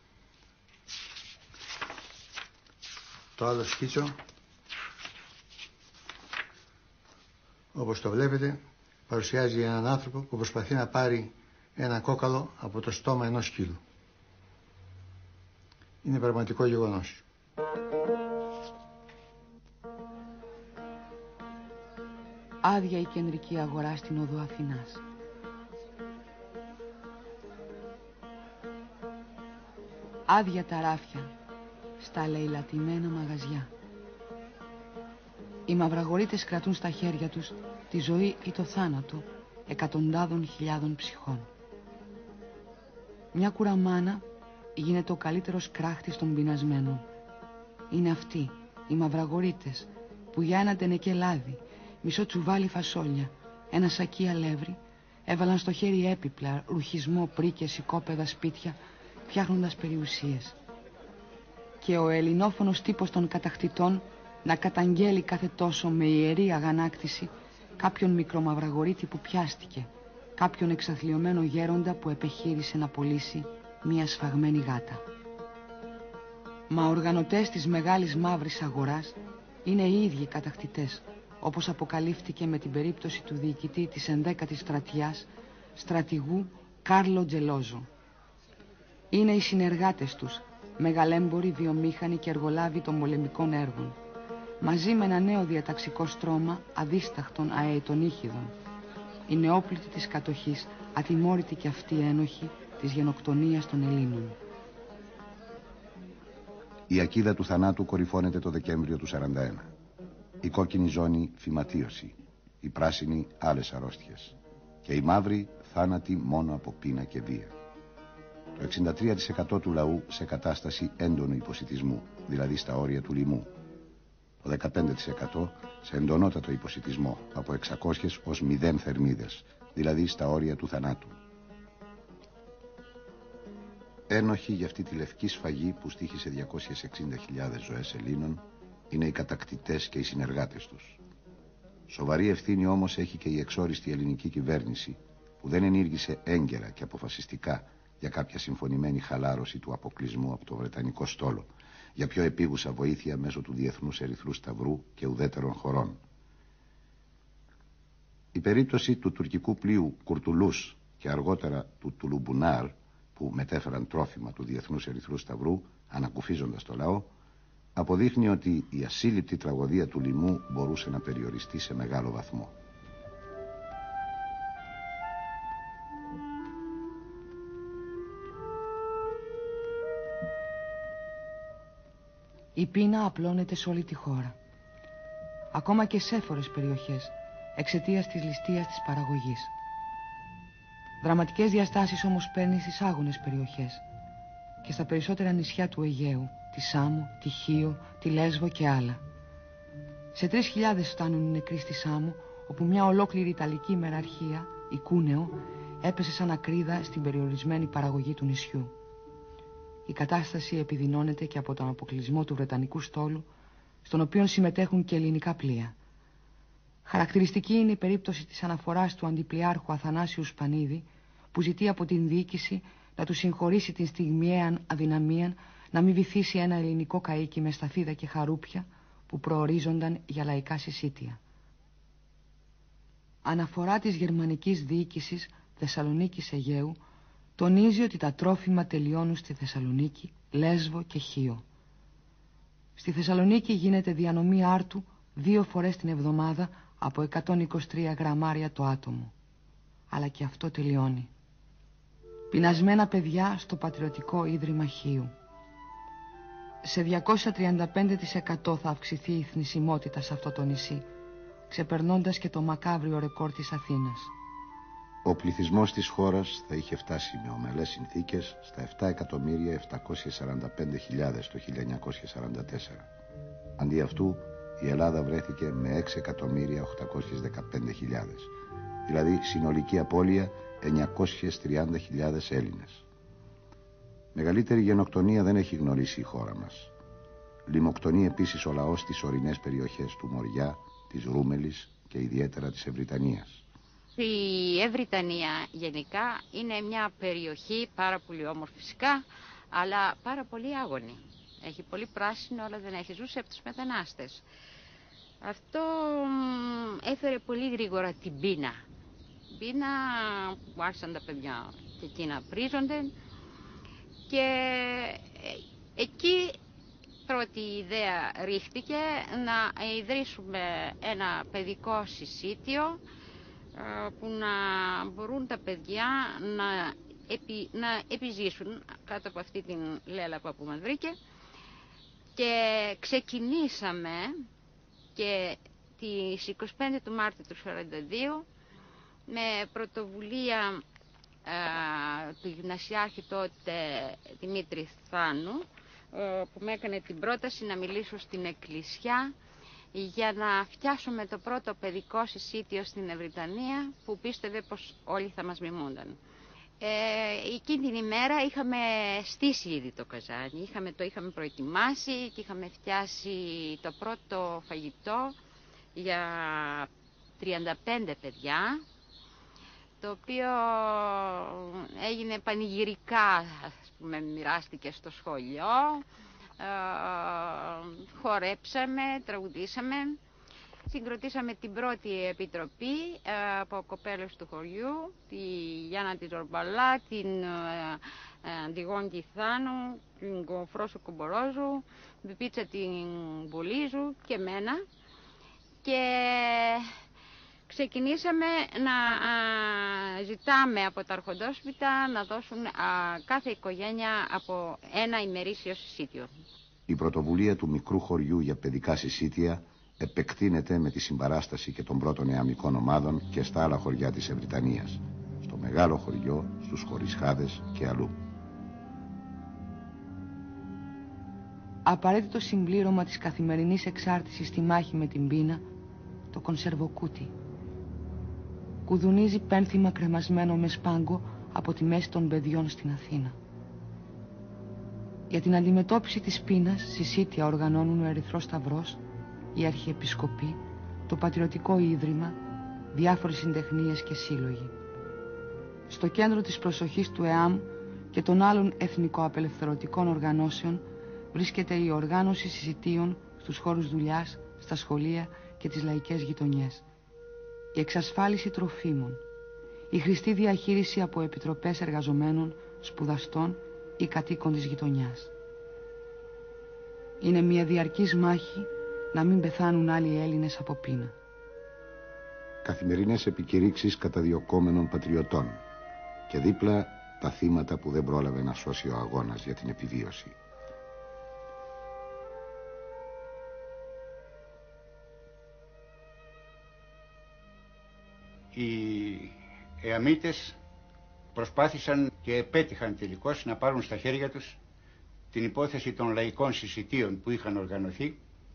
Το άλλο σκίτσο, όπως το βλέπετε, παρουσιάζει έναν άνθρωπο που προσπαθεί να πάρει ένα κόκαλο από το στόμα ενός σκύλου. Είναι πραγματικό γεγονός. Άδεια η κεντρική αγορά στην οδό Αθηνάς. Άδεια τα ράφια στα λαιλατημένα μαγαζιά. Οι μαυραγορείτες κρατούν στα χέρια τους τη ζωή ή το θάνατο εκατοντάδων χιλιάδων ψυχών. Μια κουραμάνα γίνεται ο καλύτερος κράχτης των πεινασμένων. Είναι αυτοί, οι μαυραγορείτες, που για ένα τενεκέ λάδι, μισό τσουβάλι φασόλια, ένα σακί αλεύρι, έβαλαν στο χέρι έπιπλα, ρουχισμό, πρίκες, οικόπεδα, σπίτια, φτιάχνοντας περιουσίες. Και ο ελληνόφωνος τύπος των κατακτητών να καταγγέλει κάθε τόσο με ιερή αγανάκτηση κάποιον μικρομαυραγορίτη που πιάστηκε, κάποιον εξαθλιωμένο γέροντα που επεχείρησε να πωλήσει μία σφαγμένη γάτα. Μα οργανωτές της μεγάλης μαύρης αγοράς είναι οι ίδιοι κατακτητές, όπως αποκαλύφθηκε με την περίπτωση του διοικητή της ενδέκατης στρατιάς, στρατηγού Κάρλο Τζελόζο. Είναι οι συνεργάτες τους, μεγαλέμποροι, βιομήχανοι και εργολάβοι των πολεμικών έργων, μαζί με ένα νέο διαταξικό στρώμα αδίσταχτων αειτονίχιδων. Οι νεόπλητοι της κατοχής, ατιμόρυτοι και αυτοί ένοχοι της γενοκτονίας των Ελλήνων. Η ακίδα του θανάτου κορυφώνεται το Δεκέμβριο του σαράντα ένα. Η κόκκινη ζώνη φυματίωση, η πράσινη άλλες αρρώστιες και η μαύρη θάνατη μόνο από πείνα και βία. Το εξήντα τρία τοις εκατό του λαού σε κατάσταση έντονου υποσιτισμού, δηλαδή στα όρια του λοιμού. Το δεκαπέντε τοις εκατό σε εντονότατο υποσιτισμό, από εξακόσιες ως μηδέν θερμίδες, δηλαδή στα όρια του θανάτου. Ένοχοι για αυτή τη λευκή σφαγή που στοίχησε διακόσιες εξήντα χιλιάδες ζωές Ελλήνων είναι οι κατακτητές και οι συνεργάτες τους. Σοβαρή ευθύνη όμως έχει και η εξόριστη ελληνική κυβέρνηση που δεν ενήργησε έγκαιρα και αποφασιστικά για κάποια συμφωνημένη χαλάρωση του αποκλεισμού από το Βρετανικό στόλο, για πιο επίγουσα βοήθεια μέσω του Διεθνούς Ερυθρού Σταυρού και ουδέτερων χωρών. Η περίπτωση του τουρκικού πλοίου Κουρτουλούς και αργότερα του Τουλουμπουνάρ, που μετέφεραν τρόφιμα του Διεθνούς Ερυθρού Σταυρού ανακουφίζοντας το λαό, αποδείχνει ότι η ασύλληπτη τραγωδία του λοιμού μπορούσε να περιοριστεί σε μεγάλο βαθμό. Η πείνα απλώνεται σε όλη τη χώρα. Ακόμα και σε έφορες περιοχές, εξαιτίας της ληστείας της παραγωγής. Δραματικές διαστάσεις όμως παίρνει στις άγονες περιοχές και στα περισσότερα νησιά του Αιγαίου, τη Σάμο, τη Χίο, τη Λέσβο και άλλα. Σε τρεις χιλιάδες φτάνουν οι νεκροί στη Σάμο, όπου μια ολόκληρη Ιταλική μεραρχία, η Κούνεο, έπεσε σαν ακρίδα στην περιορισμένη παραγωγή του νησιού. Η κατάσταση επιδεινώνεται και από τον αποκλεισμό του Βρετανικού στόλου, στον οποίο συμμετέχουν και ελληνικά πλοία. Χαρακτηριστική είναι η περίπτωση της αναφοράς του αντιπλοιάρχου Αθανάσιου Σπανίδη, που ζητεί από την διοίκηση να του συγχωρήσει την στιγμιαία αδυναμία να μην βυθίσει ένα ελληνικό καΐκι με σταφίδα και χαρούπια που προορίζονταν για λαϊκά συσίτια. Αναφορά της γερμανικής διοίκησης Θεσσαλονίκης Αιγαίου τονίζει ότι τα τρόφιμα τελειώνουν στη Θεσσαλονίκη, Λέσβο και Χίο. Στη Θεσσαλονίκη γίνεται διανομή άρτου δύο φορές την εβδομάδα από εκατόν είκοσι τρία γραμμάρια το άτομο. Αλλά και αυτό τελειώνει. Πεινασμένα παιδιά στο Πατριωτικό Ίδρυμα Χίου. Σε διακόσια τριάντα πέντε τοις εκατό θα αυξηθεί η θνησιμότητα σε αυτό το νησί, ξεπερνώντας και το μακάβριο ρεκόρ της Αθήνας. Ο πληθυσμός της χώρας θα είχε φτάσει με ομαλές συνθήκες στα επτά εκατομμύρια επτακόσιες σαράντα πέντε χιλιάδες το χίλια εννιακόσια σαράντα τέσσερα. Αντί αυτού, η Ελλάδα βρέθηκε με έξι εκατομμύρια οκτακόσιες δεκαπέντε χιλιάδες, δηλαδή συνολική απώλεια εννιακόσιες τριάντα χιλιάδες Έλληνες. Μεγαλύτερη γενοκτονία δεν έχει γνωρίσει η χώρα μας. Λιμοκτονεί επίσης ο λαός στις ορεινές περιοχές του Μοριά, της Ρούμελης και ιδιαίτερα της Ευρυτανίας. Η Ευρυτανία γενικά είναι μια περιοχή πάρα πολύ όμορφη φυσικά, αλλά πάρα πολύ άγωνη. Έχει πολύ πράσινο, αλλά δεν έχει, ζούσε από τους μετανάστες. Αυτό έφερε πολύ γρήγορα την πείνα. Πείνα που άρχισαν τα παιδιά και εκεί να πρίζονται. Και εκεί πρώτη ιδέα ρίχτηκε να ιδρύσουμε ένα παιδικό συσίτιο που να μπορούν τα παιδιά να, επι, να επιζήσουν κάτω από αυτή την λέλαπα που μας βρήκε. Και ξεκινήσαμε και τις είκοσι πέντε του Μάρτη του σαράντα δύο με πρωτοβουλία Uh, του γυμνασιάρχη τότε Δημήτρη Θάνου, uh, που με έκανε την πρόταση να μιλήσω στην εκκλησιά για να φτιάσουμε το πρώτο παιδικό συσίτιο στην Ευρυτανία, που πίστευε πως όλοι θα μας μιμούνταν. Ε, εκείνη την ημέρα είχαμε στήσει ήδη το καζάνι, είχαμε, το είχαμε προετοιμάσει και είχαμε φτιάσει το πρώτο φαγητό για τριάντα πέντε παιδιά, το οποίο έγινε πανηγυρικά, ας πούμε, μοιράστηκε στο σχολείο, ε, χορέψαμε, τραγουδήσαμε, συγκροτήσαμε την πρώτη επιτροπή ε, από κοπέλες του χωριού, τη Γιάννα τη Ζορμπαλά, την ε, Αντιγόνη Κιθάνου, την Κοφρόσο Κομπορόζου, την Πίτσα την Μπουλίζου και μένα. Και ξεκινήσαμε να α, ζητάμε από τα αρχοντόσπιτα να δώσουν α, κάθε οικογένεια από ένα ημερήσιο συσίτιο. Η πρωτοβουλία του μικρού χωριού για παιδικά συσίτια επεκτείνεται με τη συμπαράσταση και των πρώτων νεαμικών ομάδων και στα άλλα χωριά της Ευρυτανίας, στο μεγάλο χωριό, στους Χωρισχάδες και αλλού. Απαραίτητο συμπλήρωμα της καθημερινής εξάρτησης στη μάχη με την πείνα, το κονσερβοκούτι. Κουδουνίζει πένθυμα κρεμασμένο με σπάγκο από τη μέση των παιδιών στην Αθήνα. Για την αντιμετώπιση της πείνας, συσίτια οργανώνουν ο Ερυθρός Σταυρός, η Αρχιεπισκοπή, το Πατριωτικό Ίδρυμα, διάφορες συντεχνίες και σύλλογοι. Στο κέντρο της προσοχής του ΕΑΜ και των άλλων εθνικοαπελευθερωτικών οργανώσεων βρίσκεται η οργάνωση συσιτίων στους χώρους δουλειάς, στα σχολεία και τις λαϊκές γειτονιές. Η εξασφάλιση τροφίμων, η χρηστή διαχείριση από επιτροπές εργαζομένων, σπουδαστών ή κατοίκων της γειτονιάς. Είναι μια διαρκής μάχη να μην πεθάνουν άλλοι Έλληνες από πείνα. Καθημερινές επικηρύξεις καταδιωκόμενων πατριωτών και δίπλα τα θύματα που δεν πρόλαβε να σώσει ο αγώνας για την επιβίωση. Οι ΕΑΜΙΤΕΣ προσπάθησαν και επέτυχαν τελικώς να πάρουν στα χέρια τους την υπόθεση των λαϊκών συσιτίων που είχαν οργανωθεί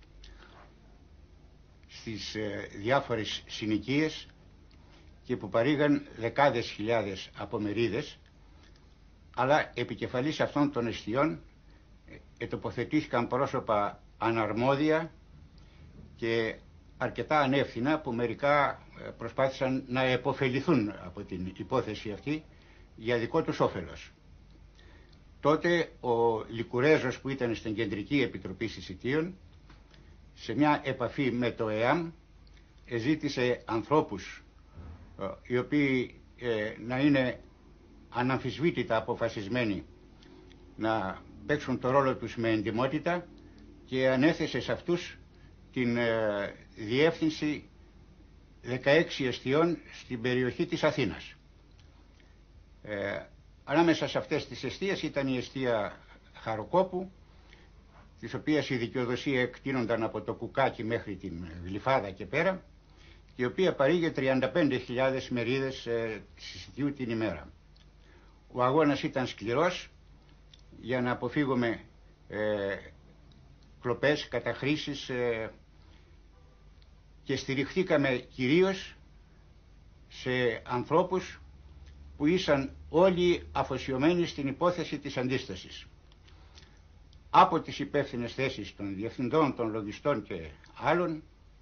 στις ε, διάφορες συνοικίες και που παρήγαν δεκάδες χιλιάδες απομερίδες, αλλά επικεφαλής αυτών των εστιών ετοποθετήθηκαν πρόσωπα αναρμόδια και αρκετά ανεύθυνα, που μερικά προσπάθησαν να επωφεληθούν από την υπόθεση αυτή για δικό τους όφελος. Τότε ο Λικουρέζος, που ήταν στην Κεντρική Επιτροπή Συσιτίων, σε μια επαφή με το ΕΑΜ ζήτησε ανθρώπους οι οποίοι ε, να είναι αναμφισβήτητα αποφασισμένοι να παίξουν το ρόλο τους με εντιμότητα και ανέθεσε σε αυτούς την ε, διεύθυνση δεκαέξι εστιών στην περιοχή της Αθήνας. Ε, ανάμεσα σε αυτές τις εστίες ήταν η εστία Χαροκόπου, της οποίας η δικαιοδοσία εκτείνονταν από το Κουκάκι μέχρι την Γλυφάδα και πέρα, η οποία παρήγε τριάντα πέντε χιλιάδες μερίδες ε, σιτιού την ημέρα. Ο αγώνας ήταν σκληρός για να αποφύγουμε ε, κλοπές, καταχρήσεις ε, και στηριχθήκαμε κυρίως σε ανθρώπους που ήσαν όλοι αφοσιωμένοι στην υπόθεση της αντίστασης. Από τις υπεύθυνες θέσεις των διευθυντών, των λογιστών και άλλων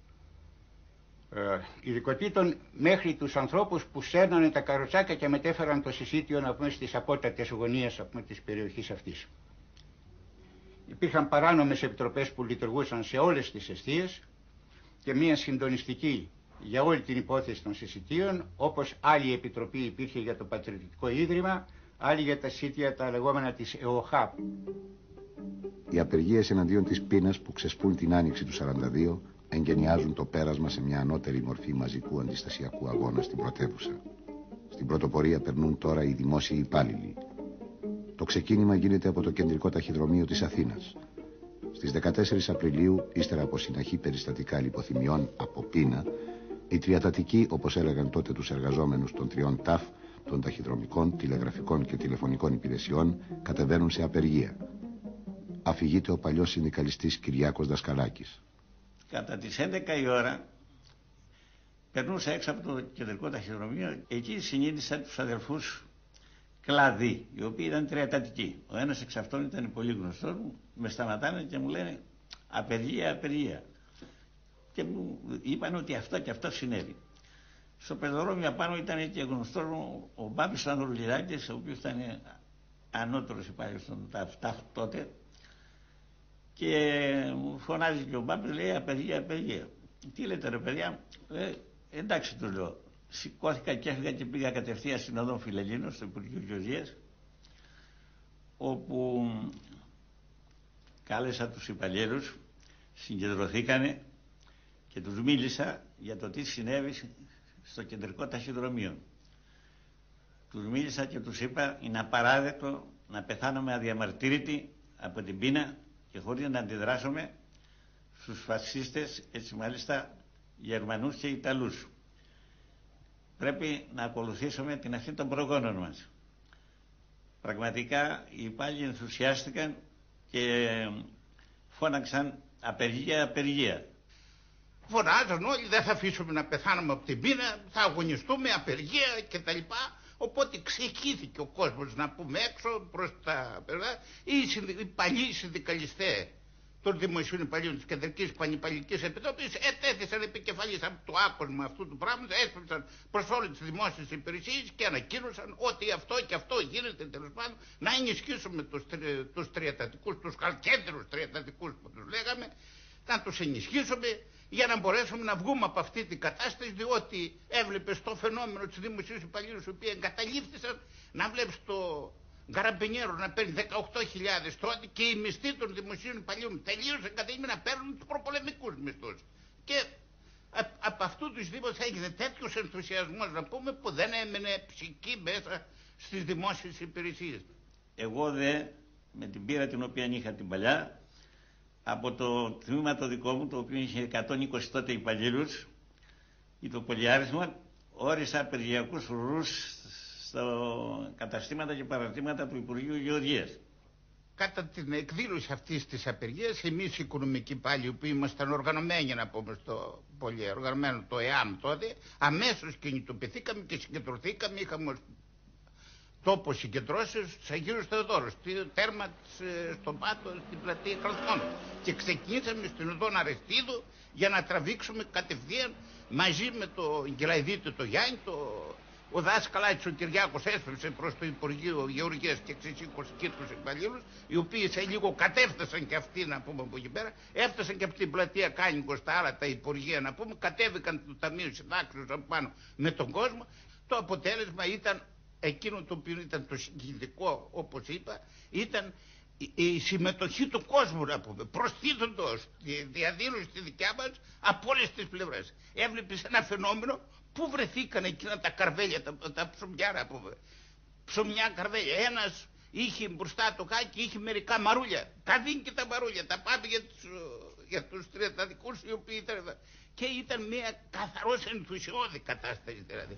ε, ειδικοτήτων μέχρι τους ανθρώπους που σέρνανε τα καροτσάκια και μετέφεραν το συσίτιο να πούμε στις απότατες γωνίες να πούμε, της περιοχής αυτής. Υπήρχαν παράνομες επιτροπές που λειτουργούσαν σε όλες τις εστίες και μια συντονιστική για όλη την υπόθεση των συσιτίων, όπως άλλη επιτροπή υπήρχε για το Πατριωτικό Ίδρυμα, άλλη για τα συσίτια τα λεγόμενα της ΕΟΧΑ. Οι απεργίες εναντίον της πείνας που ξεσπούν την άνοιξη του σαράντα δύο εγκαινιάζουν το πέρασμα σε μια ανώτερη μορφή μαζικού αντιστασιακού αγώνα στην πρωτεύουσα. Στην πρωτοπορία περνούν τώρα οι δημόσιοι υπάλληλοι. Το ξεκίνημα γίνεται από το κεντρικό ταχυδρομείο της Αθήνας. Στις δεκατέσσερις Απριλίου, ύστερα από συναχή περιστατικά λιποθυμιών από πείνα, οι τριατατικοί, όπως έλεγαν τότε τους εργαζόμενους των τριών ΤΑΦ, των ταχυδρομικών, τηλεγραφικών και τηλεφωνικών υπηρεσιών, κατεβαίνουν σε απεργία. Αφηγείται ο παλιός συνδικαλιστής Κυριάκος Δασκαλάκης. Κατά τις έντεκα η ώρα περνούσα έξω από το κεντρικό ταχυδρομείο. Εκεί συνείδησα τους αδελφούς Κλαδί, οι οποίοι ήταν τριατατικοί. Ο ένας εξ αυτών ήταν πολύ γνωστός μου. Με σταματάνε και μου λένε απεργία, απεργία. Και μου είπαν ότι αυτό και αυτό συνέβη. Στο πεζοδρόμιο απάνω ήταν και γνωστός μου ο Μπάμπης Ανδρουλιδάκης, ο οποίος ήταν ανώτερος υπάλληλος των ΤΑΦ τότε. Και μου φωνάζει και ο Μπάμπης, λέει απεργία, απεργία. Τι λέτε ρε παιδιά, ε, εντάξει του λέω. Σηκώθηκα και έφυγα και πήγα κατευθείαν στην οδό Φιλελλήνο, στο Υπουργείο Γεωργίας, όπου κάλεσα τους υπαλλήλους, συγκεντρωθήκανε και τους μίλησα για το τι συνέβη στο κεντρικό ταχυδρομείο. Τους μίλησα και τους είπα είναι απαράδεκτο να πεθάνουμε αδιαμαρτύρητοι από την πείνα και χωρίς να αντιδράσουμε στους φασίστες, έτσι μάλιστα Γερμανούς και Ιταλούς. Πρέπει να ακολουθήσουμε την αρχή των προγόνων μας. Πραγματικά οι υπάλληλοι ενθουσιάστηκαν και φώναξαν απεργία, απεργία. Φωνάζαν όλοι, δεν θα αφήσουμε να πεθάνουμε από την πείνα, θα αγωνιστούμε, απεργία κτλ. Οπότε ξεχύθηκε ο κόσμος να πούμε έξω προς τα παιδιά. Οι παλιοί συνδικαλιστές των δημοσίων υπαλλήλων της Κεντρικής Πανυπαλληλικής Επιτροπής ετέθησαν επικεφαλής από το άκοσμα αυτού του πράγματος, έσπευσαν προς όλες τις δημόσιες υπηρεσίες και ανακοίνωσαν ότι αυτό και αυτό γίνεται τέλος πάντων, να ενισχύσουμε τους, τρι, τους τριατατικούς, τους καλκέντρους τριατατικούς που τους λέγαμε, να τους ενισχύσουμε για να μπορέσουμε να βγούμε από αυτή την κατάσταση, διότι έβλεπες το φαινόμενο της δημοσίους υπαλλήλους οι οποίοι εγκαταλείφθησαν, να βλέπεις το Γκαραμπινιέρο να παίρνει δεκαοκτώ χιλιάδες τότε και οι μισθοί των δημοσίων υπαλλήλων τελείωσαν καταρχήν να παίρνουν τους προπολεμικούς μισθούς. Και από αυτού του ζητήματος έγινε τέτοιος ενθουσιασμός να πούμε που δεν έμενε ψυχή μέσα στις δημόσιες υπηρεσίες. Εγώ δε με την πείρα την οποία είχα την παλιά, από το τμήμα το δικό μου, το οποίο είχε εκατόν είκοσι τότε υπαλλήλους, ή το πολυάριθμο, όρισα απεργιακούς φρουρούς στα καταστήματα και παραρτήματα του Υπουργείου Γεωργίας. Κατά την εκδήλωση αυτής της απεργίας, εμείς οι οικονομικοί πάλι, που ήμασταν οργανωμένοι να πούμε στο πολύ οργανωμένο το ΕΑΜ τότε, αμέσως κινητοποιηθήκαμε και συγκεντρωθήκαμε, είχαμε ως τόπο συγκεντρώσεως στους Αγίους Θεοδόρους, στο τέρμα στον Πάτο, στην πλατεία Καλθών. Και ξεκινήσαμε στην οδόν Αρεστίδου για να τραβήξουμε κατευθείαν μαζί με τον Γελαϊδίτη το Γιάννη, το... ο δάσκαλάτης ο Κυριάκος έσπευσε προς το Υπουργείο Γεωργίας και ξεσήκωσε και τους υπαλλήλους, οι οποίοι σε λίγο κατέφτασαν και αυτοί να πούμε από εκεί πέρα, έφτασαν και από την πλατεία Κάνικο στα άλλα τα Υπουργεία να πούμε, κατέβηκαν το Ταμείο Συντάξεως από πάνω με τον κόσμο. Το αποτέλεσμα ήταν εκείνο το οποίο ήταν το συγκινητικό, όπως είπα, ήταν η συμμετοχή του κόσμου, να πούμε, προστίθοντος τη διαδήλωση τη δικιά μας από όλες τις πλευρές. Έβλεπες ένα φαινόμενο που βρεθήκαν εκείνα τα καρβέλια, τα, τα ψωμιά, να πούμε. Ψωμιά καρβέλια. Ένας είχε μπροστά το χάκι, είχε μερικά μαρούλια. Τα δίνει και τα μαρούλια, τα πάμε για τους, για τους τριανταδικούς οι οποίοι ήταν εδώ. Και ήταν μια καθαρός ενθουσιώδη κατάσταση δηλαδή.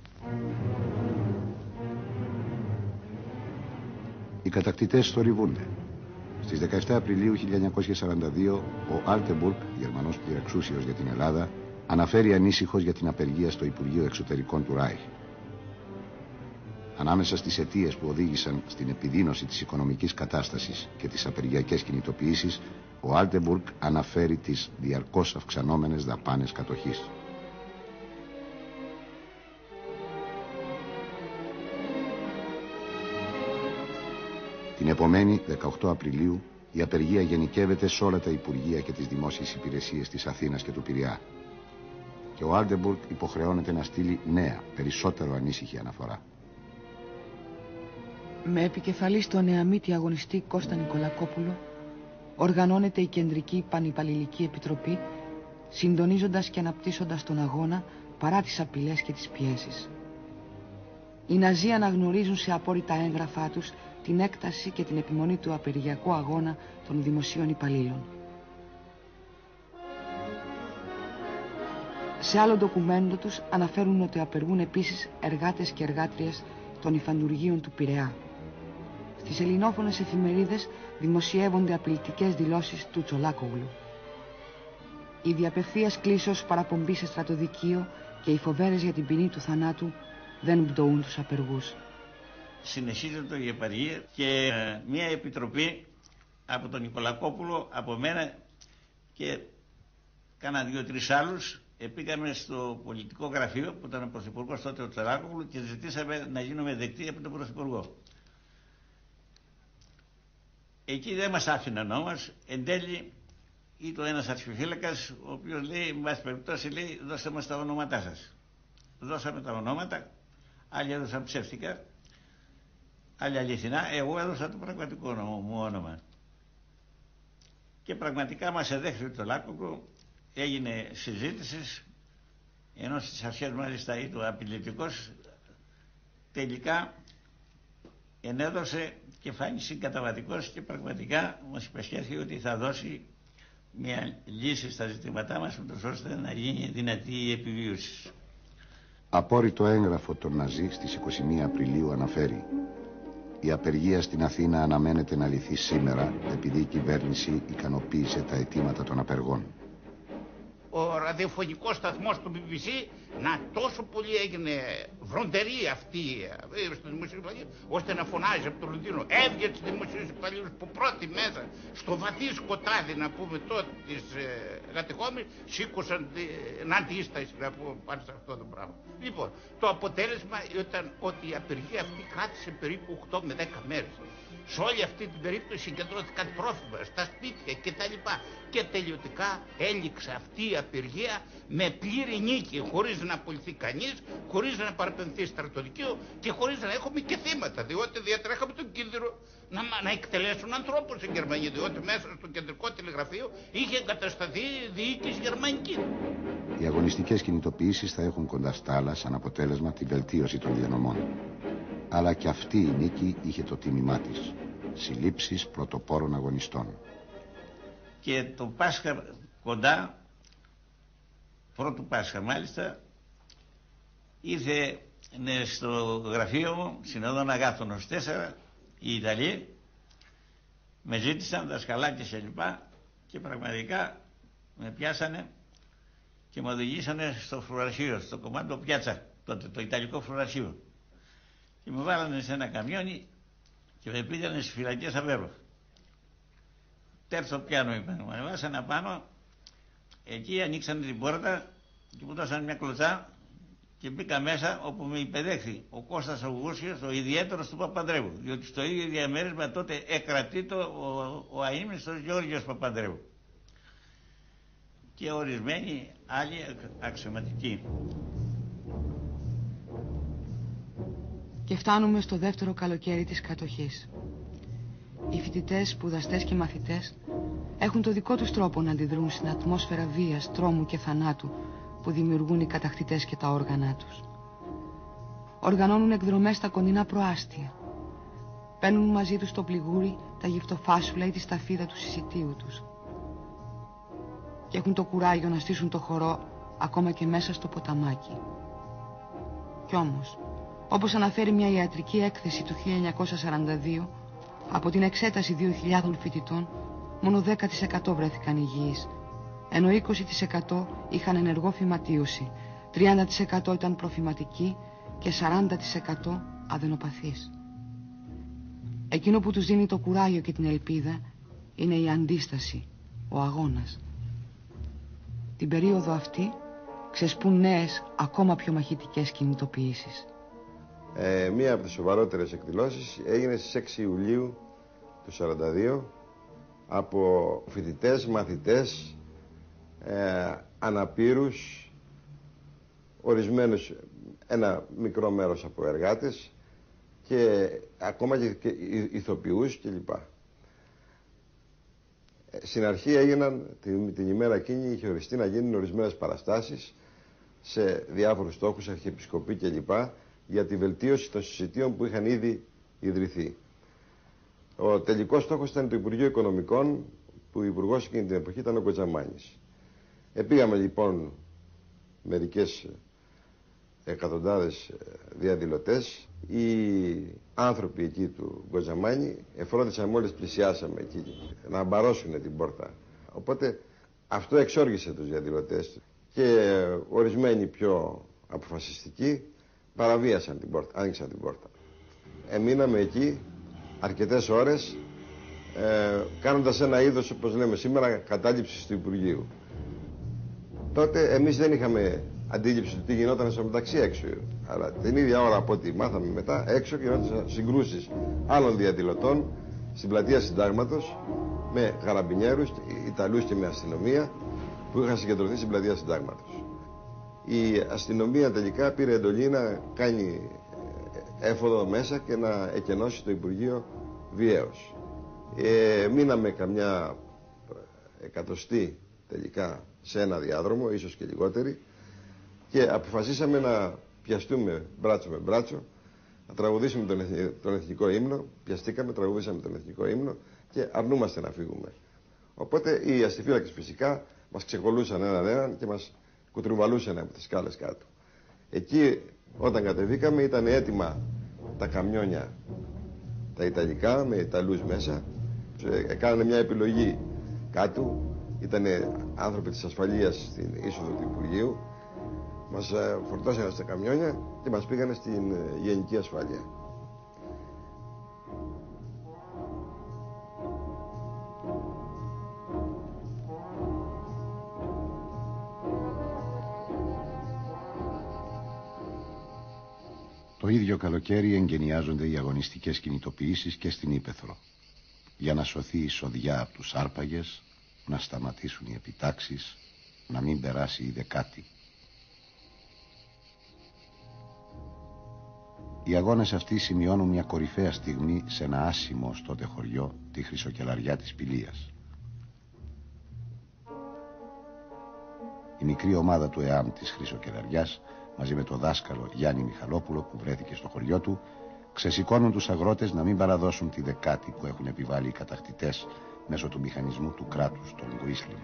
Οι κατακτητές θορυβούνται. Στις δεκαεπτά Απριλίου χίλια εννιακόσια σαράντα δύο ο Άλτεμπουργκ, Γερμανός πληρεξούσιος για την Ελλάδα, αναφέρει ανήσυχος για την απεργία στο Υπουργείο Εξωτερικών του Ράιχ. Ανάμεσα στις αιτίες που οδήγησαν στην επιδείνωση της οικονομικής κατάστασης και τις απεργιακές κινητοποιήσεις, ο Άλτεμπουργκ αναφέρει τις διαρκώς αυξανόμενες δαπάνες κατοχής. Την επομένη, δεκαοκτώ Απριλίου, η απεργία γενικεύεται σε όλα τα υπουργεία και τις δημόσιες υπηρεσίες της Αθήνας και του Πειραιά. Και ο Άλτεμπουργκ υποχρεώνεται να στείλει νέα, περισσότερο ανήσυχη αναφορά. Με επικεφαλή στον νεαμίτη αγωνιστή Κώστα Νικολακόπουλο, οργανώνεται η Κεντρική Πανυπαλληλική Επιτροπή, συντονίζοντας και αναπτύσσοντας τον αγώνα παρά τις απειλές και τις πιέσεις. Οι Ναζί αναγνωρίζουν σε απόρριτα έγγραφά τους την έκταση και την επιμονή του απεργιακού αγώνα των δημοσίων υπαλλήλων. Σε άλλο ντοκουμέντο τους αναφέρουν ότι απεργούν επίσης εργάτες και εργάτριες των υφαντουργείων του Πειραιά. Στις ελληνόφωνες εφημερίδες δημοσιεύονται απειλητικές δηλώσεις του Τσολάκογλου. Η διαπευθείας κλίσεως παραπομπή σε στρατοδικείο και οι φοβέρες για την ποινή του θανάτου δεν πτωούν τους απεργούς. Συνεχίζεται η απεργία και ε, μια επιτροπή από τον Νικολακόπουλο, από μένα και κάνα δύο-τρεις άλλους, πήγαμε στο πολιτικό γραφείο που ήταν ο Πρωθυπουργός τότε ο Τσολάκογλου και ζητήσαμε να γίνουμε δεκτοί από τον Πρωθυπουργό. Εκεί δεν μας άφηναν όμως, εν τέλει ήταν ένας αρχιφύλακας ο οποίος λέει, με βάση περιπτώσει λέει, δώστε μας τα ονόματά σας. Δώσαμε τα ονόματα, άλλοι έδωσαν ψεύτικα, άλλοι αληθινά, εγώ έδωσα το πραγματικό μου όνομα. Και πραγματικά μας εδέχθη το Τσολάκογλου, έγινε συζήτηση, ενώ στις αρχές μάλιστα ήταν ο απειλητικός, τελικά ενέδωσε και φάνηκε συγκαταβατικός και πραγματικά μας υπεσχέθηκε ότι θα δώσει μια λύση στα ζητήματά μας, ώστε να γίνει δυνατή η επιβίωση. Απόρριτο έγγραφο των Ναζί στις είκοσι μία Απριλίου αναφέρει: η απεργία στην Αθήνα αναμένεται να λυθεί σήμερα επειδή η κυβέρνηση ικανοποίησε τα αιτήματα των απεργών. Ο ραδιοφωνικός σταθμός του μπι μπι σι, να τόσο πολύ έγινε βροντερή αυτή στους δημοσίους υπαλλήλους, ώστε να φωνάζει από το Λονδίνο. Έβγαινε τους δημοσίους υπαλλήλους που πρώτοι μέσα στο βαθύ σκοτάδι, να πούμε τότε, της ε, κατεχόμενης, σήκωσαν την αντίσταση, να πούμε, πάνω σε αυτό το πράγμα. Λοιπόν, το αποτέλεσμα ήταν ότι η απεργία αυτή κράτησε περίπου οκτώ με δέκα μέρες. Σε όλη αυτή την περίπτωση συγκεντρώθηκαν τρόφιμα στα σπίτια κτλ. Και τελειωτικά έληξε αυτή η απεργία με πλήρη νίκη, χωρίς να απολυθεί κανείς, χωρίς να παραπεμφθεί στρατοδικείο και χωρίς να έχουμε και θύματα. Διότι διατρέχαμε τον κίνδυνο να, να εκτελέσουν ανθρώπους στην Γερμανία. Διότι μέσα στο κεντρικό τηλεγραφείο είχε εγκατασταθεί διοίκηση γερμανική. Οι αγωνιστικές κινητοποιήσεις θα έχουν κοντά στα άλλα σαν αποτέλεσμα τη βελτίωση των διανομών. Αλλά και αυτή η νίκη είχε το τίμημά της. Συλλήψεις πρωτοπόρων αγωνιστών. Και το Πάσχα κοντά, πρώτο Πάσχα μάλιστα, ήρθε ναι, στο γραφείο μου, συνοδόν Αγάθωνος τέσσερα, οι Ιταλοί, με ζήτησαν δασκαλάκια σε λοιπά και πραγματικά με πιάσανε και με οδηγήσανε στο φρουραρχείο, στο κομμάτι Πιάτσα, τότε το Ιταλικό φρουραρχείο. Και με βάλανε σε ένα καμιόνι και με πήγανε στις φυλακές Αβέροφ. Τέρθο πιάνο είπαν, μου ανεβάσανε απάνω, εκεί ανοίξανε την πόρτα και μου δώσανε μια κλωτσά και μπήκα μέσα, όπου με υπεδέχθη ο Κώστας Αυγούσιος, ο ιδιαίτερος του Παπανδρέου, διότι στο ίδιο διαμέρισμα τότε εκρατείτο ο, ο αείμνηστος Γεώργιος Παπανδρέου και ορισμένοι άλλοι αξιωματικοί. Και φτάνουμε στο δεύτερο καλοκαίρι της κατοχής. Οι φοιτητές, σπουδαστές και μαθητές έχουν το δικό τους τρόπο να αντιδρούν στην ατμόσφαιρα βίας, τρόμου και θανάτου που δημιουργούν οι κατακτητές και τα όργανά τους. Οργανώνουν εκδρομές στα κοντινά προάστια. Παίρνουν μαζί τους το πληγούρι, τα γυφτοφάσουλα ή τη σταφίδα του συσιτίου τους. Και έχουν το κουράγιο να στήσουν το χορό ακόμα και μέσα στο ποταμάκι. Κι όμως, όπως αναφέρει μια ιατρική έκθεση του χίλια εννιακόσια σαράντα δύο, από την εξέταση δύο χιλιάδων φοιτητών, μόνο δέκα τοις εκατό βρέθηκαν υγιείς, ενώ είκοσι τοις εκατό είχαν ενεργό φυματίωση, τριάντα τοις εκατό ήταν προφυματικοί και σαράντα τοις εκατό αδενοπαθείς. Εκείνο που τους δίνει το κουράγιο και την ελπίδα είναι η αντίσταση, ο αγώνας. Την περίοδο αυτή ξεσπούν νέες, ακόμα πιο μαχητικές κινητοποιήσεις. Ε, μία από τις σοβαρότερες εκδηλώσεις έγινε στις έξι Ιουλίου του σαράντα δύο από φοιτητές, μαθητές, ε, αναπήρους, ορισμένους, ένα μικρό μέρος από εργάτες και ακόμα και, και ηθοποιούς κλπ. Στην αρχή έγιναν, την, την ημέρα εκείνη είχε οριστεί να γίνουν ορισμένες παραστάσεις σε διάφορους στόχους, αρχιεπισκοπή κλπ. Για τη βελτίωση των συσιτίων που είχαν ήδη ιδρυθεί. Ο τελικός στόχος ήταν το Υπουργείο Οικονομικών, που ο υπουργός εκείνη την εποχή ήταν ο Γκοτζαμάνης. Επήγαμε λοιπόν μερικές εκατοντάδες διαδηλωτές. Οι άνθρωποι εκεί του Γκοτζαμάνη εφρόντισαν μόλις πλησιάσαμε εκεί να μπαρώσουν την πόρτα. Οπότε αυτό εξόργησε τους διαδηλωτές και ορισμένοι πιο αποφασιστικοί παραβίασαν την πόρτα, άνοιξαν την πόρτα. Εμείναμε εκεί αρκετές ώρες, ε, κάνοντας ένα είδος, όπως λέμε σήμερα, κατάληψης του Υπουργείου. Τότε εμείς δεν είχαμε αντίληψη του τι γινόταν στο μεταξύ έξω. Αλλά την ίδια ώρα από ό,τι μάθαμε μετά, έξω γινόταν συγκρούσεις άλλων διαδηλωτών στην πλατεία Συντάγματος με καραμπινιέρους, Ιταλούς και με αστυνομία που είχαν συγκεντρωθεί στην πλατεία Συντάγματος. Η αστυνομία τελικά πήρε εντολή να κάνει έφοδο μέσα και να εκενώσει το Υπουργείο βιαίως. Ε, μείναμε καμιά εκατοστή τελικά σε ένα διάδρομο, ίσως και λιγότεροι, και αποφασίσαμε να πιαστούμε μπράτσο με μπράτσο, να τραγουδήσουμε τον, εθνικό, τον εθνικό ύμνο. Πιαστήκαμε, τραγουδήσαμε τον εθνικό ύμνο και αρνούμαστε να φύγουμε. Οπότε οι αστιφύλακες φυσικά μας ξεκολλούσαν έναν έναν και μας κουτρουβαλούσαν από τις σκάλες κάτω. Εκεί όταν κατεβήκαμε ήταν έτοιμα τα καμιόνια τα Ιταλικά με Ιταλούς μέσα. Κάνανε μια επιλογή κάτω. Ήταν άνθρωποι της ασφαλείας στην είσοδο του Υπουργείου. Μας φορτώσανε στα καμιόνια και μας πήγανε στην γενική ασφάλεια. Το ίδιο καλοκαίρι εγκαινιάζονται οι αγωνιστικές κινητοποιήσεις και στην Ύπαιθρο. Για να σωθεί η σοδιά από τους άρπαγες, να σταματήσουν οι επιτάξεις, να μην περάσει η δεκάτη. Οι αγώνες αυτοί σημειώνουν μια κορυφαία στιγμή σε ένα άσημο ως τότε χωριό, τη Χρυσοκελαριά της Πηλίας. Η μικρή ομάδα του ΕΑΜ της Χρυσοκελαριάς, μαζί με το δάσκαλο Γιάννη Μιχαλόπουλο που βρέθηκε στο χωριό του, ξεσηκώνουν τους αγρότες να μην παραδώσουν τη δεκάτη που έχουν επιβάλει οι κατακτητές μέσω του μηχανισμού του κράτους, τον Γουίσλινγκ.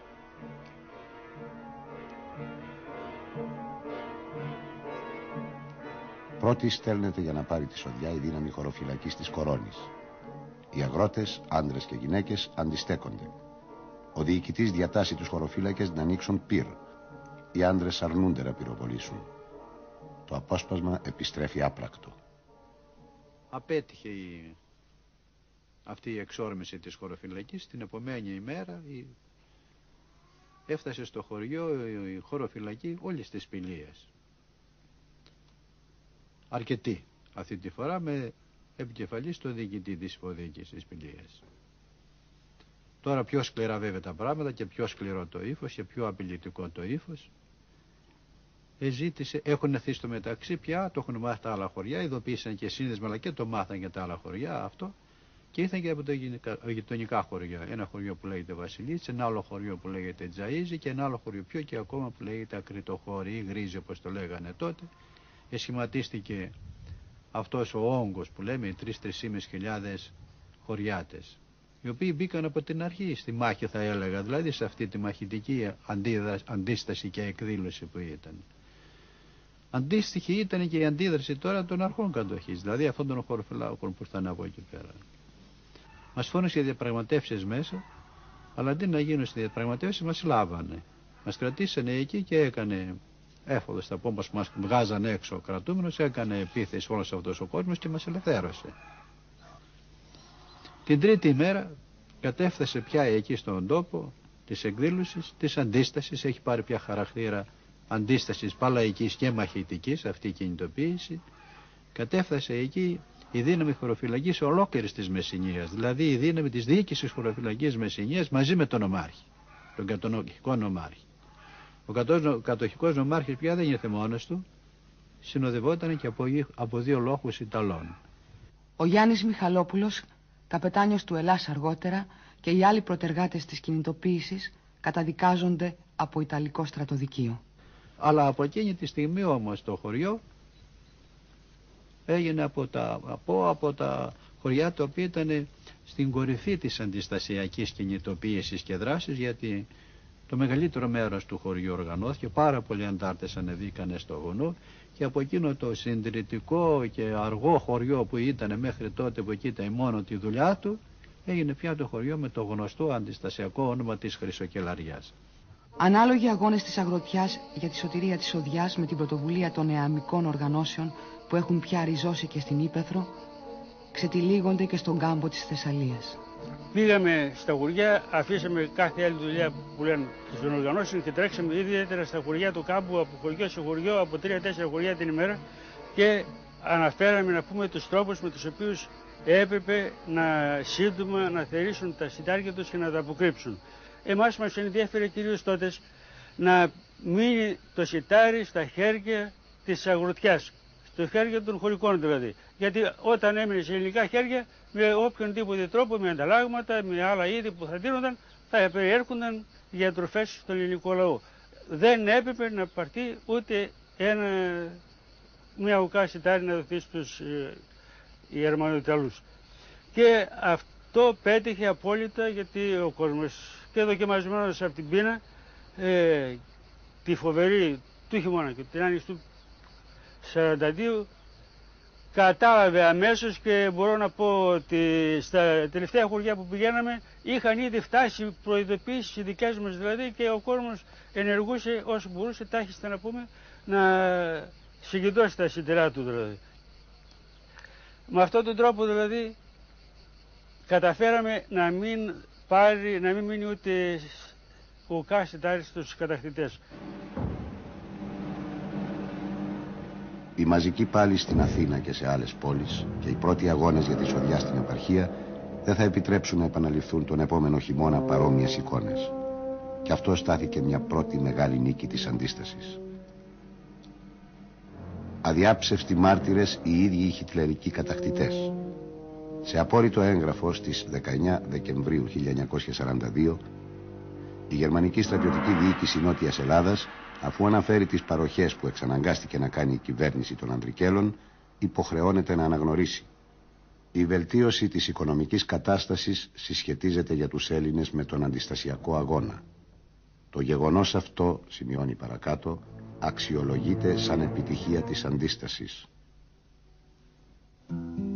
Πρώτη στέλνεται για να πάρει τη σοδιά η δύναμη χωροφυλακής της Κορώνης. Οι αγρότες, άντρες και γυναίκες, αντιστέκονται. Ο διοικητής διατάσσει τους χωροφύλακες να ανοίξουν πυρ. Οι άντρες αρνούνται να πυροβολήσουν. Το απόσπασμα επιστρέφει άπρακτο. Απέτυχε η... αυτή η εξόρμηση της χωροφυλακής. Την επομένη ημέρα η... έφτασε στο χωριό η χωροφυλακή όλης της Πηλίας. Αρκετή αυτή τη φορά, με επικεφαλή στο διοικητή της υποδίκης της Πηλίας. Τώρα πιο σκληρά βέβαια τα πράγματα και πιο σκληρό το ύφος και πιο απειλητικό το ύφος. ζήτησε, έχουν έρθει στο μεταξύ πια, το έχουν μάθει τα άλλα χωριά, ειδοποίησαν και σύνδεσμα, αλλά και το μάθαν για τα άλλα χωριά αυτό, και ήρθαν και από τα γειτονικά χωριά. Ένα χωριό που λέγεται Βασιλίτσα, ένα άλλο χωριό που λέγεται Τζαΐζη και ένα άλλο χωριό πιο και ακόμα που λέγεται Ακριτοχώρη ή Γρίζη, όπως το λέγανε τότε. Και σχηματίστηκε αυτός ο όγκος που λέμε, οι τρεις-τρεις χιλιάδες χωριάτες, οι οποίοι μπήκαν από την αρχή στη μάχη, θα έλεγα, δηλαδή σε αυτή τη μαχητική αντίσταση και εκδήλωση που ήταν. Αντίστοιχη ήταν και η αντίδραση τώρα των αρχών κατοχής, δηλαδή αυτών των χωροφυλάκων που ήταν από εκεί πέρα. Μας φώνησε για διαπραγματεύσεις μέσα, αλλά αντί να γίνουν στις διαπραγματεύσεις μας λάβανε. Μας κρατήσανε εκεί και έκανε έφοδος στα πόμπα που μας βγάζανε έξω ο κρατούμενος, έκανε επίθεση όλος αυτός ο κόσμος και μας ελευθέρωσε. Την τρίτη ημέρα κατέφθασε πια εκεί στον τόπο της εκδήλωσης, της αντίστασης, έχει πάρει πια χαρακτήρα αντίστασης παλαϊκής και μαχητικής αυτή η κινητοποίηση. Κατέφθασε εκεί η δύναμη χωροφυλακής ολόκληρης της Μεσσηνίας, δηλαδή η δύναμη της διοίκησης χωροφυλακής Μεσσηνίας μαζί με τον νομάρχη, τον κατοχικό νομάρχη. Ο κατοχικός νομάρχης πια δεν ήρθε μόνος του, συνοδευόταν και από, από δύο λόγους Ιταλών. Ο Γιάννης Μιχαλόπουλος, καπετάνιος του Ελλάς αργότερα, και οι άλλοι προτεργάτες της κινητοποίησης καταδικάζονται από Ιταλικό στρατοδικείο. Αλλά από εκείνη τη στιγμή όμως το χωριό έγινε από τα, από, από τα χωριά τα οποία ήταν στην κορυφή της αντιστασιακής κινητοποίησης και δράσης, γιατί το μεγαλύτερο μέρος του χωριού οργανώθηκε, πάρα πολλοί αντάρτες ανεβήκανε στο βουνό και από εκείνο το συντηρητικό και αργό χωριό που ήταν μέχρι τότε, που εκεί ήταν μόνο τη δουλειά του, έγινε πια το χωριό με το γνωστό αντιστασιακό όνομα της Χρυσοκελαριάς. Ανάλογοι αγώνες της αγροτιάς για τη σωτηρία της οδιάς με την πρωτοβουλία των νεαμικών οργανώσεων που έχουν πια ριζώσει και στην Ύπαιθρο, ξετυλίγονται και στον κάμπο της Θεσσαλίας. Πήγαμε στα χωριά, αφήσαμε κάθε άλλη δουλειά που λένε των οργανώσεων και τρέξαμε ιδιαίτερα στα χωριά του κάμπου, από χωριό σε χωριό, από τρία-τέσσερα χωριά την ημέρα, και αναφέραμε να πούμε τους τρόπους με τους οποίους έπρεπε να σύντομα να θερήσουν τα σιτάρια τους και να τα αποκρύψουν. Εμάς μας ενδιέφερε κυρίως τότε να μείνει το σιτάρι στα χέρια της αγροτιάς, στα χέρια των χωρικών δηλαδή. Γιατί όταν έμεινε σε ελληνικά χέρια, με οποιονδήποτε τρόπο, με ανταλλάγματα, με άλλα είδη που θα δίνονταν, θα περιέρχονταν για τροφές στον ελληνικό λαό. Δεν έπρεπε να πάρθει ούτε ένα, μια ουκά σιτάρι να δοθεί στους ε, Γερμανοϊταλούς. Και αυτό πέτυχε απόλυτα, γιατί ο κόσμος, και δοκιμασμένος από την πείνα, ε, τη φοβερή του χειμώνα και την άνοιξη του σαράντα δύο, κατάλαβε αμέσως, και μπορώ να πω ότι στα τελευταία χωριά που πηγαίναμε είχαν ήδη φτάσει προειδοποίησεις οι δικές μας δηλαδή, και ο κόσμος ενεργούσε όσο μπορούσε, τάχιστα να πούμε, να συγκεντρώσει τα σιτηρά του δηλαδή. Με αυτόν τον τρόπο δηλαδή καταφέραμε να μην πάρει, να μην μείνει ούτε ο κάσιτάρι στους κατακτητές. Η μαζική πάλι στην Αθήνα και σε άλλες πόλεις και οι πρώτοι αγώνες για τη σοδιά στην επαρχία δεν θα επιτρέψουν να επαναληφθούν τον επόμενο χειμώνα παρόμοιες εικόνες. Και αυτό στάθηκε μια πρώτη μεγάλη νίκη της αντίστασης. Αδιάψευτοι μάρτυρες οι ίδιοι οι χιτλερικοί κατακτητές. Σε απόρριτο έγγραφο στις δεκαεννιά Δεκεμβρίου χίλια εννιακόσια σαράντα δύο, η γερμανική στρατιωτική διοίκηση Νότιας Ελλάδας, αφού αναφέρει τις παροχές που εξαναγκάστηκε να κάνει η κυβέρνηση των Ανδρικέλων, υποχρεώνεται να αναγνωρίσει: η βελτίωση της οικονομικής κατάστασης συσχετίζεται για τους Έλληνες με τον αντιστασιακό αγώνα. Το γεγονός αυτό, σημειώνει παρακάτω, αξιολογείται σαν επιτυχία της αντίστασης.